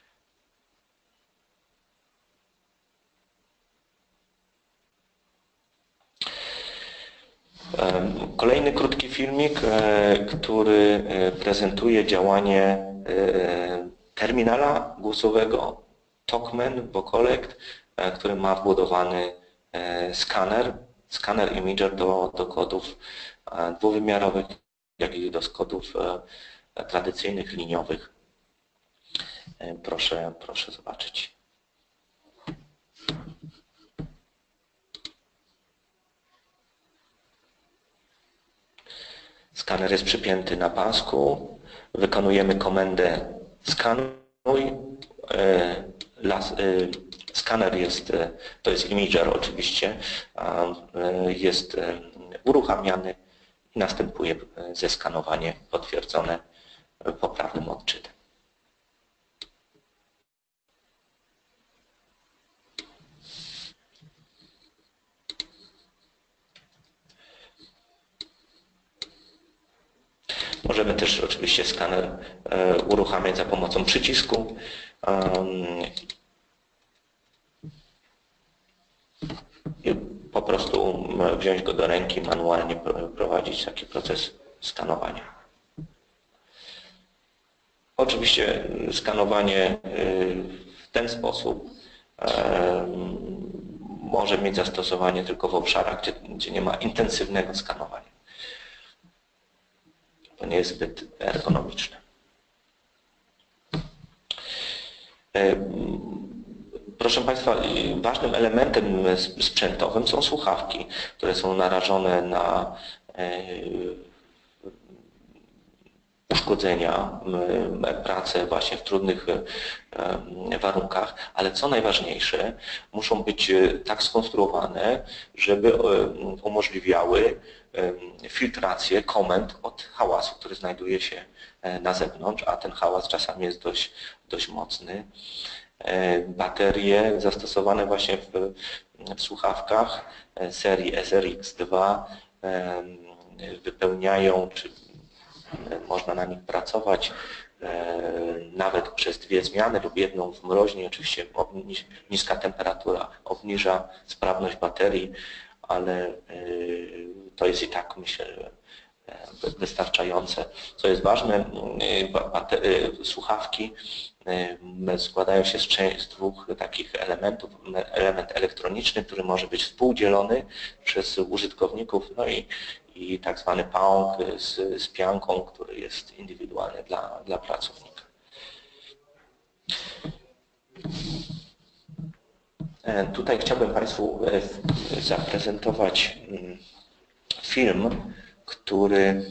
Speaker 2: Kolejny krótki filmik, który prezentuje działanie terminala głosowego Talkman Vocolect, który ma wbudowany skaner, skaner imager do, do kodów dwuwymiarowych, jak i do kodów tradycyjnych, liniowych. Proszę, proszę zobaczyć. Skaner jest przypięty na pasku. Wykonujemy komendę skanuj. Skaner jest, to jest imager oczywiście, jest uruchamiany i następuje zeskanowanie potwierdzone poprawnym odczytem. Możemy też oczywiście skaner uruchamiać za pomocą przycisku. I po prostu wziąć go do ręki, manualnie prowadzić taki proces skanowania. Oczywiście skanowanie w ten sposób może mieć zastosowanie tylko w obszarach, gdzie, gdzie nie ma intensywnego skanowania. To nie jest zbyt ergonomiczne. Proszę Państwa, ważnym elementem sprzętowym są słuchawki, które są narażone na uszkodzenia, pracę właśnie w trudnych warunkach, ale co najważniejsze, muszą być tak skonstruowane, żeby umożliwiały filtrację komend od hałasu, który znajduje się na zewnątrz, a ten hałas czasami jest dość, dość mocny. Baterie zastosowane właśnie w, w słuchawkach serii S R X dwa wypełniają, czy można na nich pracować nawet przez dwie zmiany lub jedną w mroźni. Oczywiście niska temperatura obniża sprawność baterii, ale to jest i tak, myślę, wystarczające. Co jest ważne, słuchawki składają się z dwóch takich elementów. Element elektroniczny, który może być współdzielony przez użytkowników, no i, i tak zwany pałąk z, z pianką, który jest indywidualny dla, dla pracownika. Tutaj chciałbym Państwu zaprezentować film, który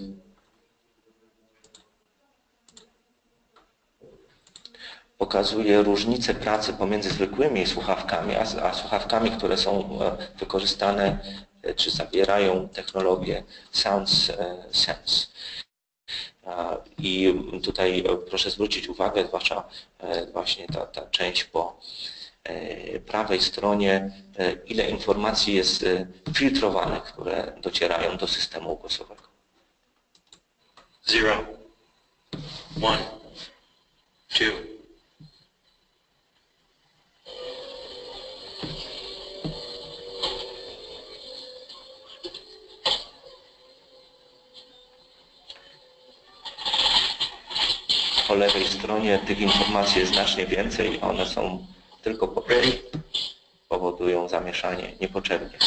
Speaker 2: pokazuje różnicę pracy pomiędzy zwykłymi słuchawkami, a, a słuchawkami, które są wykorzystane czy zawierają technologię SoundSense. I tutaj proszę zwrócić uwagę, zwłaszcza właśnie ta, ta część po prawej stronie, ile informacji jest filtrowanych, które docierają do systemu głosowego.
Speaker 3: Zero, one, two.
Speaker 2: po lewej stronie tych informacji jest znacznie więcej. One są tylko po prostu powodują zamieszanie niepotrzebnie.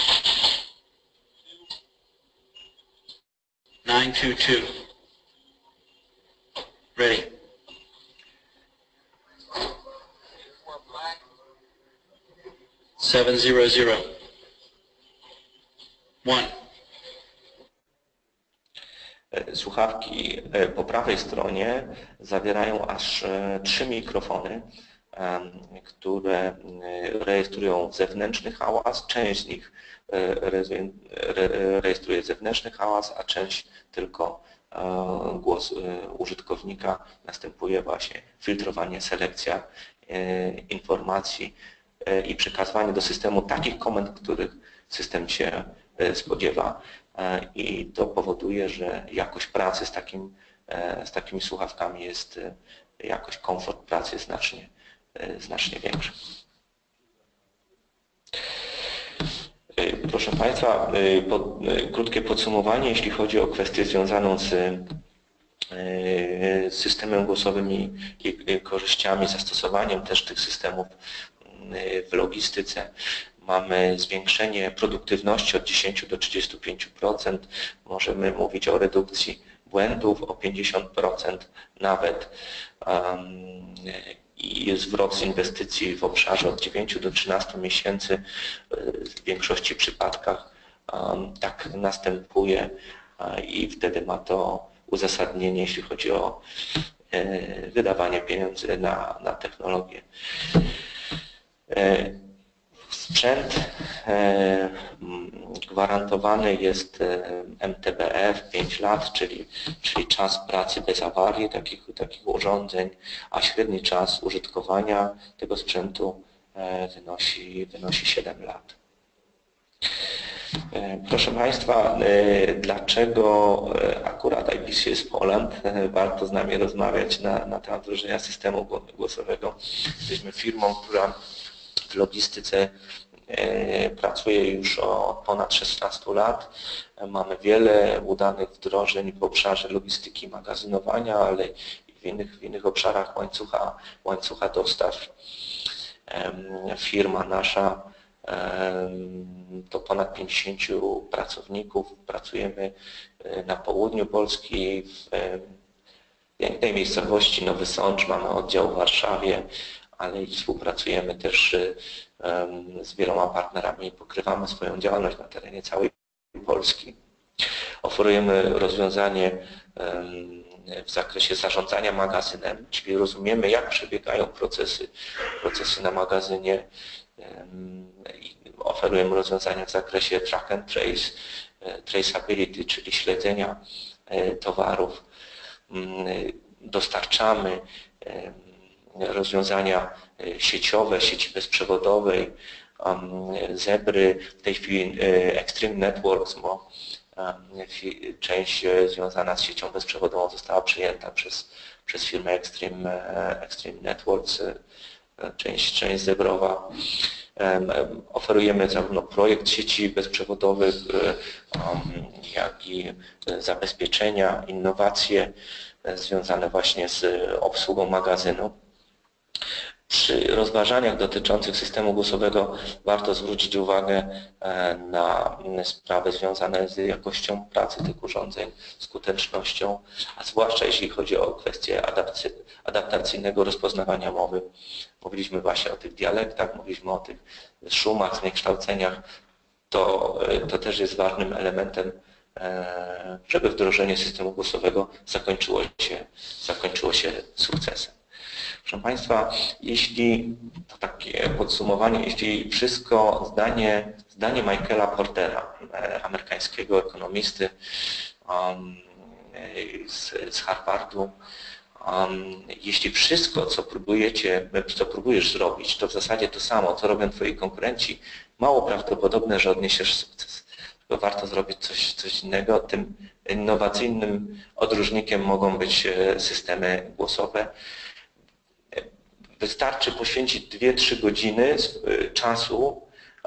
Speaker 3: nine two two. Ready. seven zero zero. one.
Speaker 2: Słuchawki po prawej stronie zawierają aż trzy mikrofony, które rejestrują zewnętrzny hałas. Część z nich rejestruje zewnętrzny hałas, a część tylko głos użytkownika. Następuje właśnie filtrowanie, selekcja informacji i przekazywanie do systemu takich komend, których system się spodziewa. I to powoduje, że jakość pracy z, takim, z takimi słuchawkami jest, jakość, komfort pracy jest znacznie, znacznie większy. Proszę Państwa, pod, krótkie podsumowanie, jeśli chodzi o kwestię związaną z systemem głosowym i, i korzyściami, zastosowaniem też tych systemów w logistyce. Mamy zwiększenie produktywności od dziesięciu do trzydziestu pięciu procent. Możemy mówić o redukcji błędów o pięćdziesiąt procent nawet. I zwrot z inwestycji w obszarze od dziewięciu do trzynastu miesięcy w większości przypadkach tak następuje i wtedy ma to uzasadnienie, jeśli chodzi o wydawanie pieniędzy na, na technologię. Sprzęt gwarantowany jest M T B F pięć lat, czyli, czyli czas pracy bez awarii takich, takich urządzeń, a średni czas użytkowania tego sprzętu wynosi, wynosi siedem lat. Proszę Państwa, dlaczego akurat I B C S Poland warto z nami rozmawiać na, na temat wdrożenia systemu głosowego? Jesteśmy firmą, która w logistyce pracuje już od ponad szesnastu lat. Mamy wiele udanych wdrożeń w obszarze logistyki magazynowania, ale i w innych, w innych obszarach łańcucha, łańcucha dostaw. Firma nasza to ponad pięćdziesięciu pracowników. Pracujemy na południu Polski, w pięknej miejscowości Nowy Sącz. Mamy oddział w Warszawie, ale i współpracujemy też z wieloma partnerami i pokrywamy swoją działalność na terenie całej Polski. Oferujemy rozwiązanie w zakresie zarządzania magazynem, czyli rozumiemy, jak przebiegają procesy, procesy na magazynie. Oferujemy rozwiązania w zakresie track and trace, traceability, czyli śledzenia towarów. Dostarczamy rozwiązania sieciowe, sieci bezprzewodowej, Zebry, w tej chwili Extreme Networks, bo część związana z siecią bezprzewodową została przyjęta przez, przez firmę Extreme, Extreme Networks, część, część Zebrowa. Oferujemy zarówno projekt sieci bezprzewodowych, jak i zabezpieczenia, innowacje związane właśnie z obsługą magazynu. Przy rozważaniach dotyczących systemu głosowego warto zwrócić uwagę na sprawy związane z jakością pracy tych urządzeń, skutecznością, a zwłaszcza jeśli chodzi o kwestię adaptacyjnego rozpoznawania mowy. Mówiliśmy właśnie o tych dialektach, mówiliśmy o tych szumach, zniekształceniach. To, to też jest ważnym elementem, żeby wdrożenie systemu głosowego zakończyło się, zakończyło się sukcesem. Proszę Państwa, jeśli, to takie podsumowanie, jeśli wszystko, zdanie, zdanie Michaela Portera, amerykańskiego ekonomisty um, z, z Harvardu, um, jeśli wszystko, co próbujecie, co próbujesz zrobić, to w zasadzie to samo, co robią Twoi konkurenci, mało prawdopodobne, że odniesiesz sukces. Tylko warto zrobić coś, coś innego. Tym innowacyjnym odróżnikiem mogą być systemy głosowe. Wystarczy poświęcić dwie trzy godziny czasu,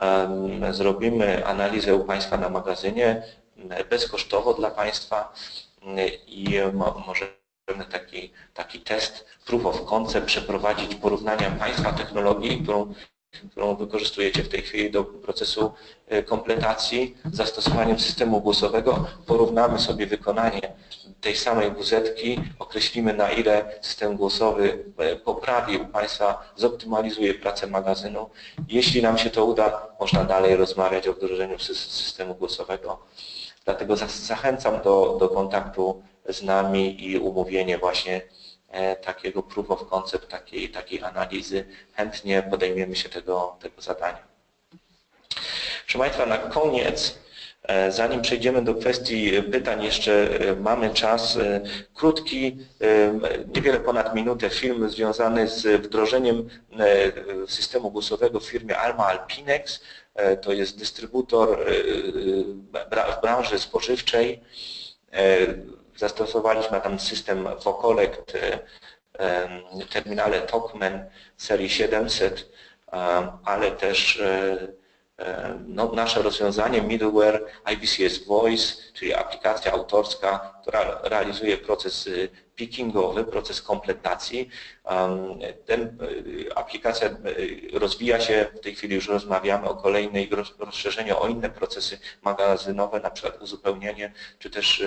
Speaker 2: zrobimy analizę u Państwa na magazynie bezkosztowo dla Państwa i możemy taki, taki test, proof of concept, przeprowadzić porównania Państwa technologii, którą, którą wykorzystujecie w tej chwili do procesu kompletacji, z zastosowaniem systemu głosowego. Porównamy sobie wykonanie tej samej wuzetki, określimy, na ile system głosowy poprawi u Państwa, zoptymalizuje pracę magazynu. Jeśli nam się to uda, można dalej rozmawiać o wdrożeniu systemu głosowego. Dlatego zachęcam do, do kontaktu z nami i umówienie właśnie takiego proof of concept, takiej, takiej analizy. Chętnie podejmiemy się tego, tego zadania. Proszę Państwa, na koniec, zanim przejdziemy do kwestii pytań, jeszcze mamy czas. Krótki, niewiele ponad minutę film związany z wdrożeniem systemu głosowego w firmie Alma Alpinex. To jest dystrybutor w branży spożywczej. Zastosowaliśmy tam system Vocollect, terminale Talkman serii siedemset, ale też no, nasze rozwiązanie middleware I V C S Voice, czyli aplikacja autorska, która realizuje proces pickingowy, proces kompletacji. Ten, aplikacja rozwija się, w tej chwili już rozmawiamy o kolejnej rozszerzeniu o inne procesy magazynowe, na przykład uzupełnienie, czy też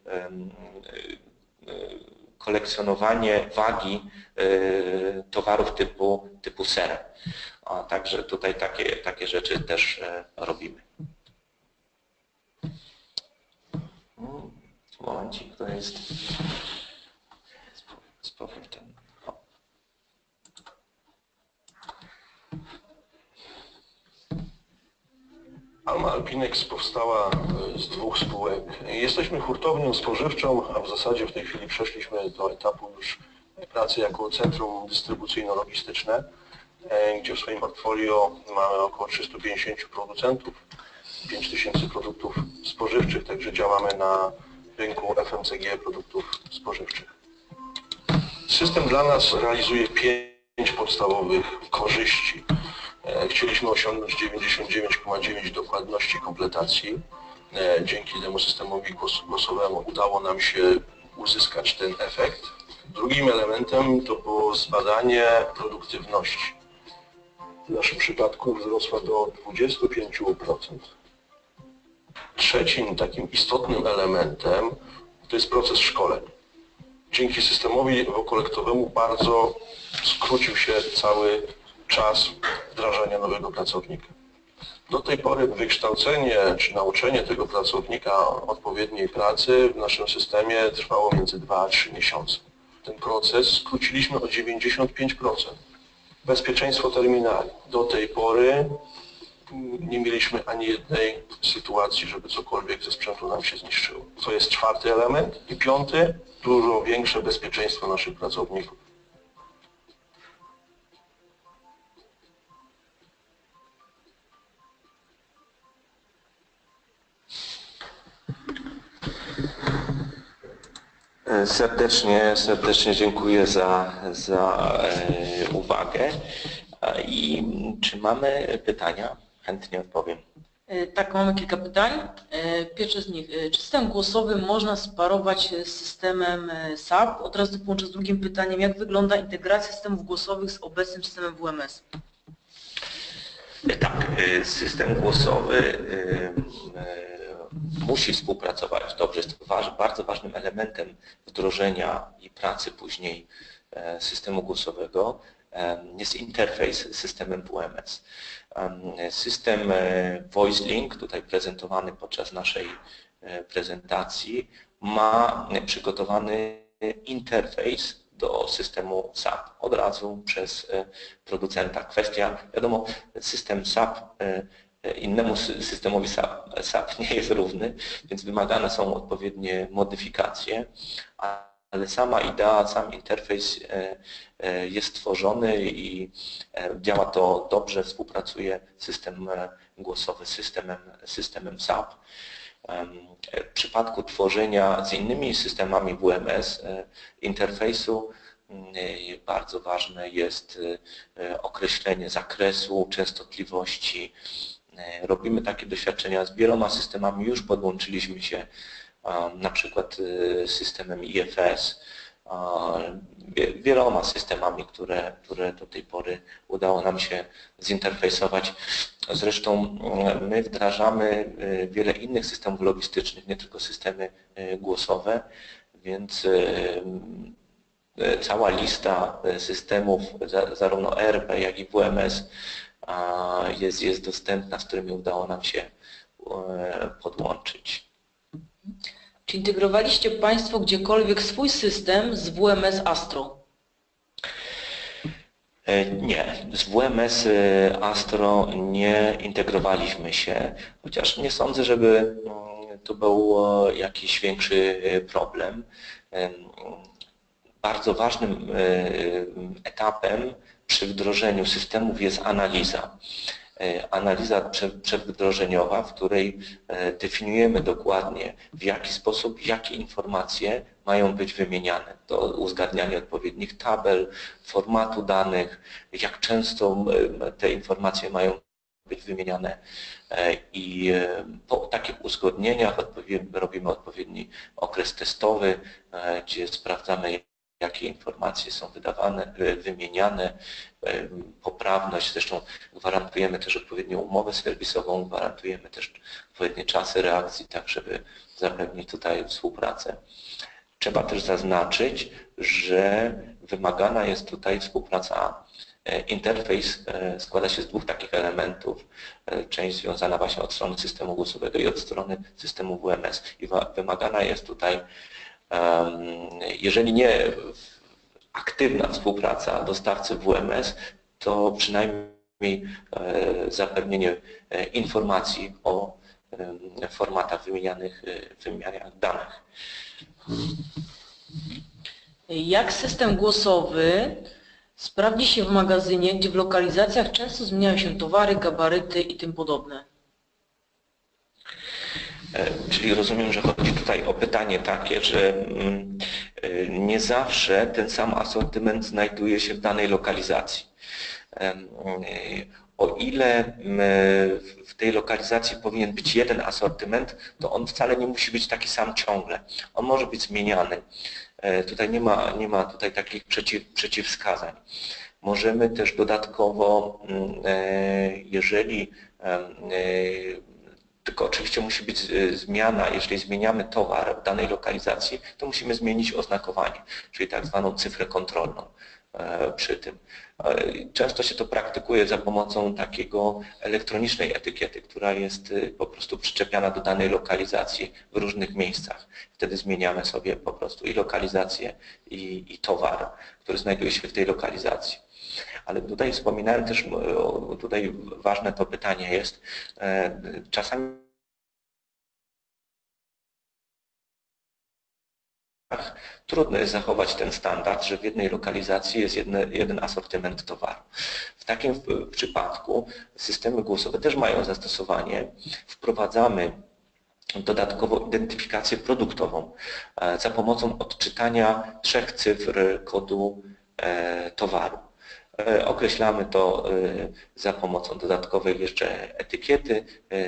Speaker 2: kolekcjonowanie wagi towarów typu, typu ser. A także tutaj takie, takie rzeczy też robimy. Momencik, to jest z powrotem.
Speaker 3: Alma Alpinex powstała z dwóch spółek. Jesteśmy hurtownią spożywczą, a w zasadzie w tej chwili przeszliśmy do etapu już pracy jako centrum dystrybucyjno-logistyczne, gdzie w swoim portfolio mamy około trzystu pięćdziesięciu producentów, pięć tysięcy produktów spożywczych, także działamy na rynku F M C G produktów spożywczych. System dla nas realizuje pięć podstawowych korzyści. Chcieliśmy osiągnąć dziewięćdziesiąt dziewięć przecinek dziewięć dokładności kompletacji. Dzięki temu systemowi głosowemu udało nam się uzyskać ten efekt. Drugim elementem to było zbadanie produktywności. W naszym przypadku wzrosła do dwudziestu pięciu procent. Trzecim takim istotnym elementem to jest proces szkoleń. Dzięki systemowi wokolektowemu bardzo skrócił się cały czas wdrażania nowego pracownika. Do tej pory wykształcenie czy nauczenie tego pracownika odpowiedniej pracy w naszym systemie trwało między dwa a trzy miesiące. Ten proces skróciliśmy o dziewięćdziesiąt pięć procent. Bezpieczeństwo terminali. Do tej pory nie mieliśmy ani jednej sytuacji, żeby cokolwiek ze sprzętu nam się zniszczyło. To jest czwarty element. I piąty, dużo większe bezpieczeństwo naszych pracowników.
Speaker 2: Serdecznie, serdecznie dziękuję za, za e, uwagę. I czy mamy pytania? Chętnie odpowiem.
Speaker 1: Tak, mamy kilka pytań. Pierwsze z nich. Czy system głosowy można sparować z systemem S A P? Od razu połączę z drugim pytaniem. Jak wygląda integracja systemów głosowych z obecnym systemem W M S?
Speaker 2: Tak, system głosowy musi współpracować dobrze. Jest bardzo ważnym elementem wdrożenia i pracy później systemu głosowego jest interfejs z systemem W M S. System VoiceLink, tutaj prezentowany podczas naszej prezentacji, ma przygotowany interfejs do systemu S A P od razu przez producenta. Kwestia, wiadomo, system S A P innemu systemowi S A P nie jest równy, więc wymagane są odpowiednie modyfikacje, ale sama idea, sam interfejs jest tworzony i działa to dobrze, współpracuje system głosowy z systemem, systemem S A P. W przypadku tworzenia z innymi systemami W M S interfejsu bardzo ważne jest określenie zakresu, częstotliwości. Robimy takie doświadczenia z wieloma systemami, już podłączyliśmy się na przykład systemem I F S wieloma systemami, które, które do tej pory udało nam się zinterfejsować. Zresztą my wdrażamy wiele innych systemów logistycznych, nie tylko systemy głosowe, więc cała lista systemów, zarówno E R P, jak i W M S jest, jest dostępna, z którymi udało nam się podłączyć.
Speaker 1: Czy integrowaliście Państwo gdziekolwiek swój system z W M S Astro?
Speaker 2: Nie, z W M S Astro nie integrowaliśmy się, chociaż nie sądzę, żeby to był jakiś większy problem. Bardzo ważnym etapem przy wdrożeniu systemów jest analiza. Analiza przedwdrożeniowa, w której definiujemy dokładnie, w jaki sposób, jakie informacje mają być wymieniane. To uzgadnianie odpowiednich tabel, formatu danych, jak często te informacje mają być wymieniane i po takich uzgodnieniach robimy odpowiedni okres testowy, gdzie sprawdzamy, jakie informacje są wydawane, wymieniane, poprawność, zresztą gwarantujemy też odpowiednią umowę serwisową, gwarantujemy też odpowiednie czasy reakcji, tak żeby zapewnić tutaj współpracę. Trzeba też zaznaczyć, że wymagana jest tutaj współpraca. Interfejs składa się z dwóch takich elementów, część związana właśnie od strony systemu głosowego i od strony systemu W M S. I wymagana jest tutaj, jeżeli nie aktywna współpraca dostawcy W M S, to przynajmniej zapewnienie informacji o formatach wymienianych, wymienianych danych.
Speaker 1: Jak system głosowy sprawdzi się w magazynie, gdzie w lokalizacjach często zmieniają się towary, gabaryty i tym podobne?
Speaker 2: Czyli rozumiem, że chodzi tutaj o pytanie takie, że nie zawsze ten sam asortyment znajduje się w danej lokalizacji. O ile w tej lokalizacji powinien być jeden asortyment, to on wcale nie musi być taki sam ciągle. On może być zmieniany. Tutaj nie ma, nie ma tutaj takich przeciw, przeciwwskazań. Możemy też dodatkowo, jeżeli tylko oczywiście musi być zmiana, jeżeli zmieniamy towar w danej lokalizacji, to musimy zmienić oznakowanie, czyli tak zwaną cyfrę kontrolną przy tym. Często się to praktykuje za pomocą takiego elektronicznej etykiety, która jest po prostu przyczepiana do danej lokalizacji w różnych miejscach. Wtedy zmieniamy sobie po prostu i lokalizację, i, i towar, który znajduje się w tej lokalizacji. Ale tutaj wspominałem też, tutaj ważne to pytanie jest, czasami trudno jest zachować ten standard, że w jednej lokalizacji jest jedne, jeden asortyment towaru. W takim przypadku systemy głosowe też mają zastosowanie. Wprowadzamy dodatkowo identyfikację produktową za pomocą odczytania trzech cyfr kodu towaru. Określamy to za pomocą dodatkowej jeszcze etykiety,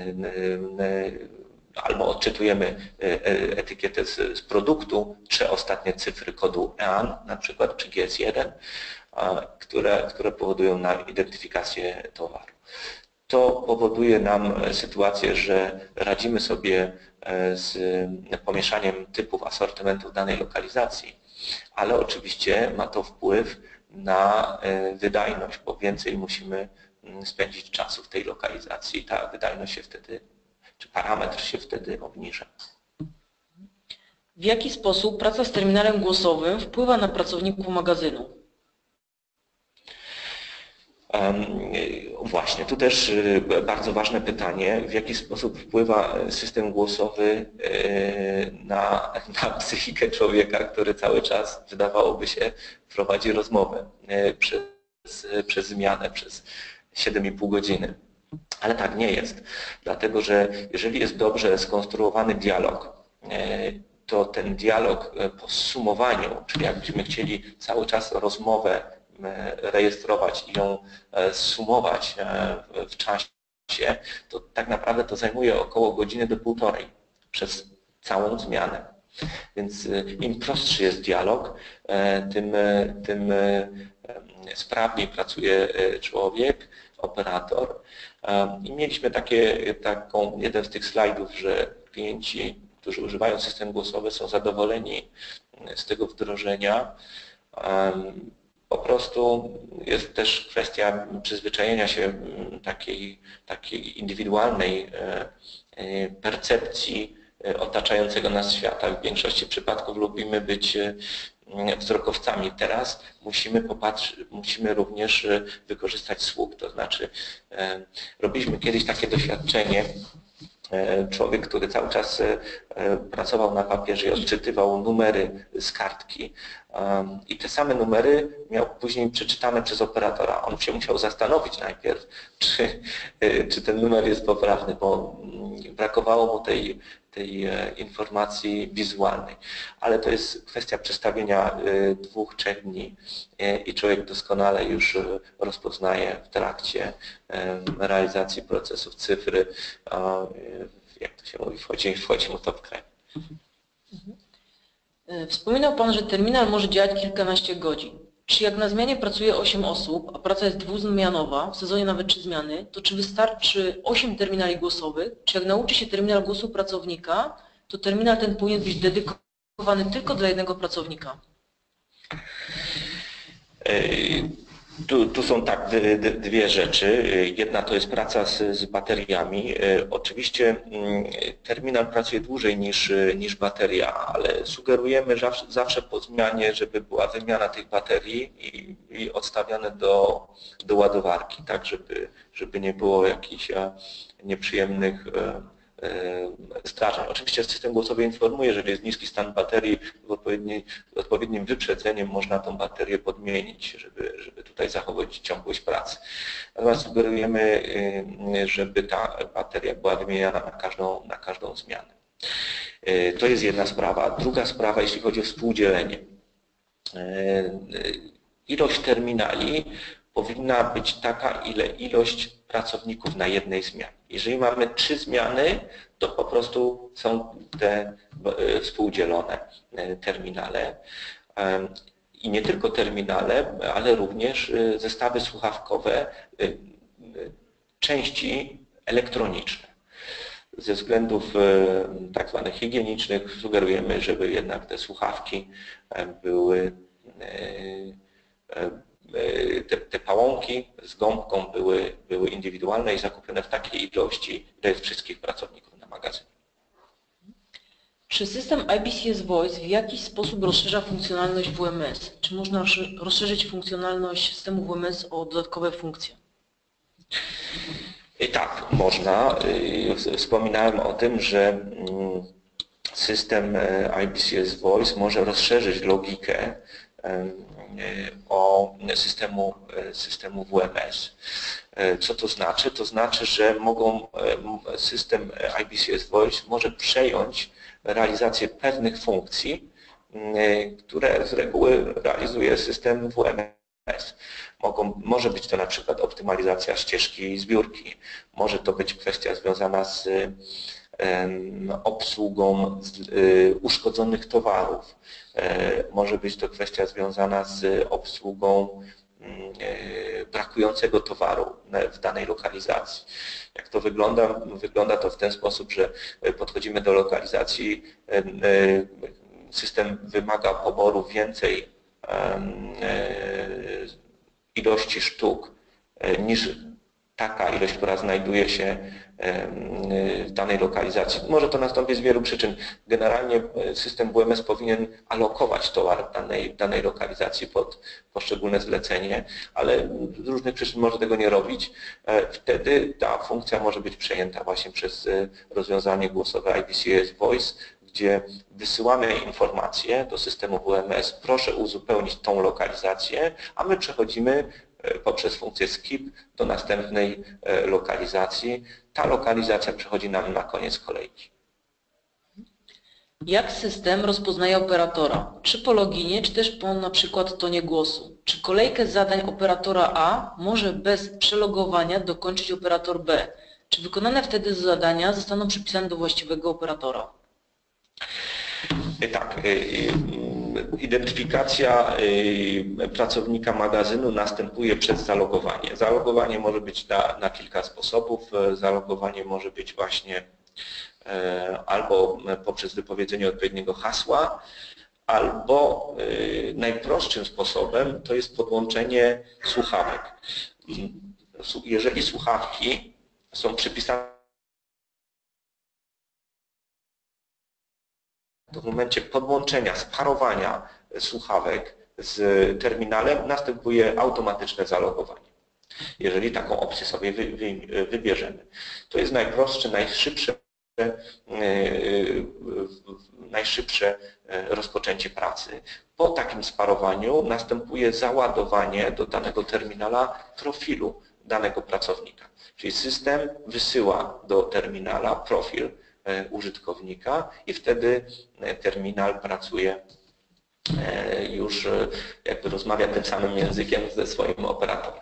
Speaker 2: albo odczytujemy etykietę z, z produktu, trzy ostatnie cyfry kodu E A N, na przykład, czy G S jeden, które, które powodują nam identyfikację towaru. To powoduje nam sytuację, że radzimy sobie z pomieszaniem typów asortymentów danej lokalizacji, ale oczywiście ma to wpływ na wydajność, bo więcej musimy spędzić czasu w tej lokalizacji i ta wydajność się wtedy, czy parametr się wtedy obniża.
Speaker 1: W jaki sposób praca z terminalem głosowym wpływa na pracowników magazynu?
Speaker 2: Właśnie, tu też bardzo ważne pytanie, w jaki sposób wpływa system głosowy na, na psychikę człowieka, który cały czas, wydawałoby się, prowadzi rozmowę przez, przez zmianę, przez siedem i pół godziny. Ale tak nie jest, dlatego że jeżeli jest dobrze skonstruowany dialog, to ten dialog po zsumowaniu, czyli jakbyśmy chcieli cały czas rozmowę rejestrować i ją sumować w czasie, to tak naprawdę to zajmuje około godziny do półtorej przez całą zmianę. Więc im prostszy jest dialog, tym, tym sprawniej pracuje człowiek, operator. I mieliśmy takie, taką, jeden z tych slajdów, że klienci, którzy używają system głosowy, są zadowoleni z tego wdrożenia. Po prostu jest też kwestia przyzwyczajenia się takiej, takiej indywidualnej percepcji otaczającego nas świata. W większości przypadków lubimy być wzrokowcami. Teraz musimy popatrzeć, musimy również wykorzystać słuch. To znaczy robiliśmy kiedyś takie doświadczenie. Człowiek, który cały czas pracował na papierze i odczytywał numery z kartki i te same numery miał później przeczytane przez operatora. On się musiał zastanowić najpierw, czy, czy ten numer jest poprawny, bo brakowało mu tej, tej informacji wizualnej. Ale to jest kwestia przestawienia dwóch, trzech dni i człowiek doskonale już rozpoznaje w trakcie realizacji procesów cyfry, jak to się mówi, wchodzi, wchodzi mu to w krew.
Speaker 1: Wspominał Pan, że terminal może działać kilkanaście godzin. Czy jak na zmianie pracuje osiem osób, a praca jest dwuzmianowa, w sezonie nawet trzy zmiany, to czy wystarczy osiem terminali głosowych? Czy jak nauczy się terminal głosu pracownika, to terminal ten powinien być dedykowany tylko dla jednego pracownika?
Speaker 2: Tu, tu są tak dwie rzeczy. Jedna to jest praca z, z bateriami. Oczywiście terminal pracuje dłużej niż, niż bateria, ale sugerujemy zawsze, zawsze po zmianie, żeby była wymiana tych baterii i, i odstawiane do, do ładowarki, tak żeby, żeby nie było jakichś nieprzyjemnych zdarzeń. Oczywiście system głosowy informuje, że jest niski stan baterii, w odpowiedni, odpowiednim wyprzedzeniem można tą baterię podmienić, żeby, żeby tutaj zachować ciągłość pracy. Natomiast sugerujemy, żeby ta bateria była wymieniana na każdą, na każdą zmianę. To jest jedna sprawa. Druga sprawa, jeśli chodzi o współdzielenie. Ilość terminali powinna być taka, ile ilość pracowników na jednej zmianie. Jeżeli mamy trzy zmiany, to po prostu są te współdzielone terminale. I nie tylko terminale, ale również zestawy słuchawkowe, części elektroniczne. Ze względów tak zwanych higienicznych sugerujemy, żeby jednak te słuchawki były Te, te pałąki z gąbką były, były indywidualne i zakupione w takiej ilości, ile jest wszystkich pracowników na magazynie.
Speaker 1: Czy system I B C S Voice w jakiś sposób rozszerza funkcjonalność W M S? Czy można rozszerzyć funkcjonalność systemu W M S o dodatkowe funkcje?
Speaker 2: I tak, można. Wspominałem o tym, że system I B C S Voice może rozszerzyć logikę o systemu, systemu W M S. Co to znaczy? To znaczy, że mogą, system I B C S Voice może przejąć realizację pewnych funkcji, które z reguły realizuje system W M S. Mogą, może być to na przykład optymalizacja ścieżki zbiórki, może to być kwestia związana z obsługą uszkodzonych towarów. Może być to kwestia związana z obsługą brakującego towaru w danej lokalizacji. Jak to wygląda? Wygląda to w ten sposób, że podchodzimy do lokalizacji, system wymaga poboru więcej ilości sztuk niż taka ilość, która znajduje się w danej lokalizacji. Może to nastąpić z wielu przyczyn. Generalnie system W M S powinien alokować towar w danej, danej lokalizacji pod poszczególne zlecenie, ale z różnych przyczyn może tego nie robić. Wtedy ta funkcja może być przejęta właśnie przez rozwiązanie głosowe I B C S Voice, gdzie wysyłamy informacje do systemu W M S, proszę uzupełnić tą lokalizację, a my przechodzimy poprzez funkcję skip do następnej lokalizacji. Ta lokalizacja przechodzi nam na koniec kolejki.
Speaker 1: Jak system rozpoznaje operatora? Czy po loginie, czy też po na przykład tonie głosu? Czy kolejkę zadań operatora A może bez przelogowania dokończyć operator B? Czy wykonane wtedy zadania zostaną przypisane do właściwego operatora?
Speaker 2: Tak, identyfikacja pracownika magazynu następuje przez zalogowanie. Zalogowanie może być na, na kilka sposobów. Zalogowanie może być właśnie albo poprzez wypowiedzenie odpowiedniego hasła, albo najprostszym sposobem to jest podłączenie słuchawek. Jeżeli słuchawki są przypisane, to w momencie podłączenia, sparowania słuchawek z terminalem następuje automatyczne zalogowanie. Jeżeli taką opcję sobie wy, wy, wybierzemy. To jest najprostsze, najszybsze, najszybsze rozpoczęcie pracy. Po takim sparowaniu następuje załadowanie do danego terminala profilu danego pracownika. Czyli system wysyła do terminala profil użytkownika i wtedy terminal pracuje już, jakby rozmawia tym samym językiem ze swoim operatorem.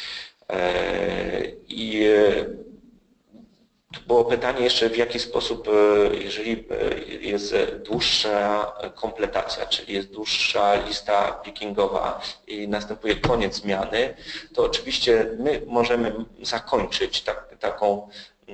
Speaker 2: I tu było pytanie jeszcze, w jaki sposób, jeżeli jest dłuższa kompletacja, czyli jest dłuższa lista pickingowa i następuje koniec zmiany, to oczywiście my możemy zakończyć tak, taką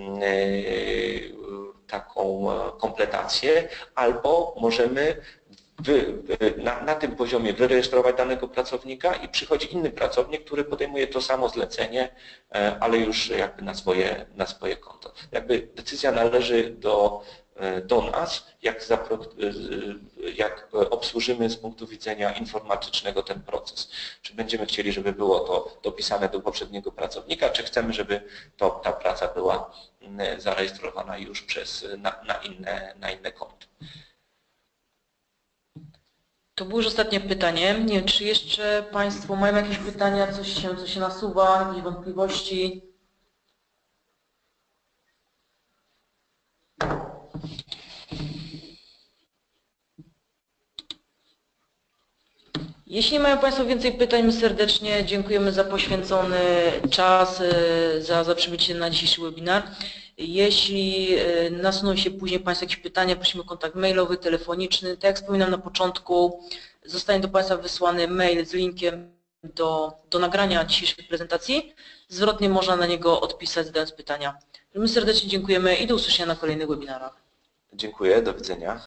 Speaker 2: taką kompletację, albo możemy wy, na, na tym poziomie wyrejestrować danego pracownika i przychodzi inny pracownik, który podejmuje to samo zlecenie, ale już jakby na swoje, na swoje konto. Jakby decyzja należy do, do nas, jak, zapro, jak obsłużymy z punktu widzenia informatycznego ten proces. Czy będziemy chcieli, żeby było to dopisane do poprzedniego pracownika, czy chcemy, żeby to, ta praca była zarejestrowana już przez, na, na, inne, na inne konto.
Speaker 1: To było już ostatnie pytanie. Nie wiem, czy jeszcze Państwo mają jakieś pytania, coś się, coś się nasuwa, jakieś wątpliwości? Jeśli nie mają Państwo więcej pytań, my serdecznie dziękujemy za poświęcony czas, za, za przybycie na dzisiejszy webinar. Jeśli nasuną się później Państwo jakieś pytania, prosimy o kontakt mailowy, telefoniczny. Tak jak wspominam na początku, zostanie do Państwa wysłany mail z linkiem do, do nagrania dzisiejszej prezentacji. Zwrotnie można na niego odpisać, zadając pytania. My serdecznie dziękujemy i do usłyszenia na kolejnych webinarach.
Speaker 2: Dziękuję, do widzenia.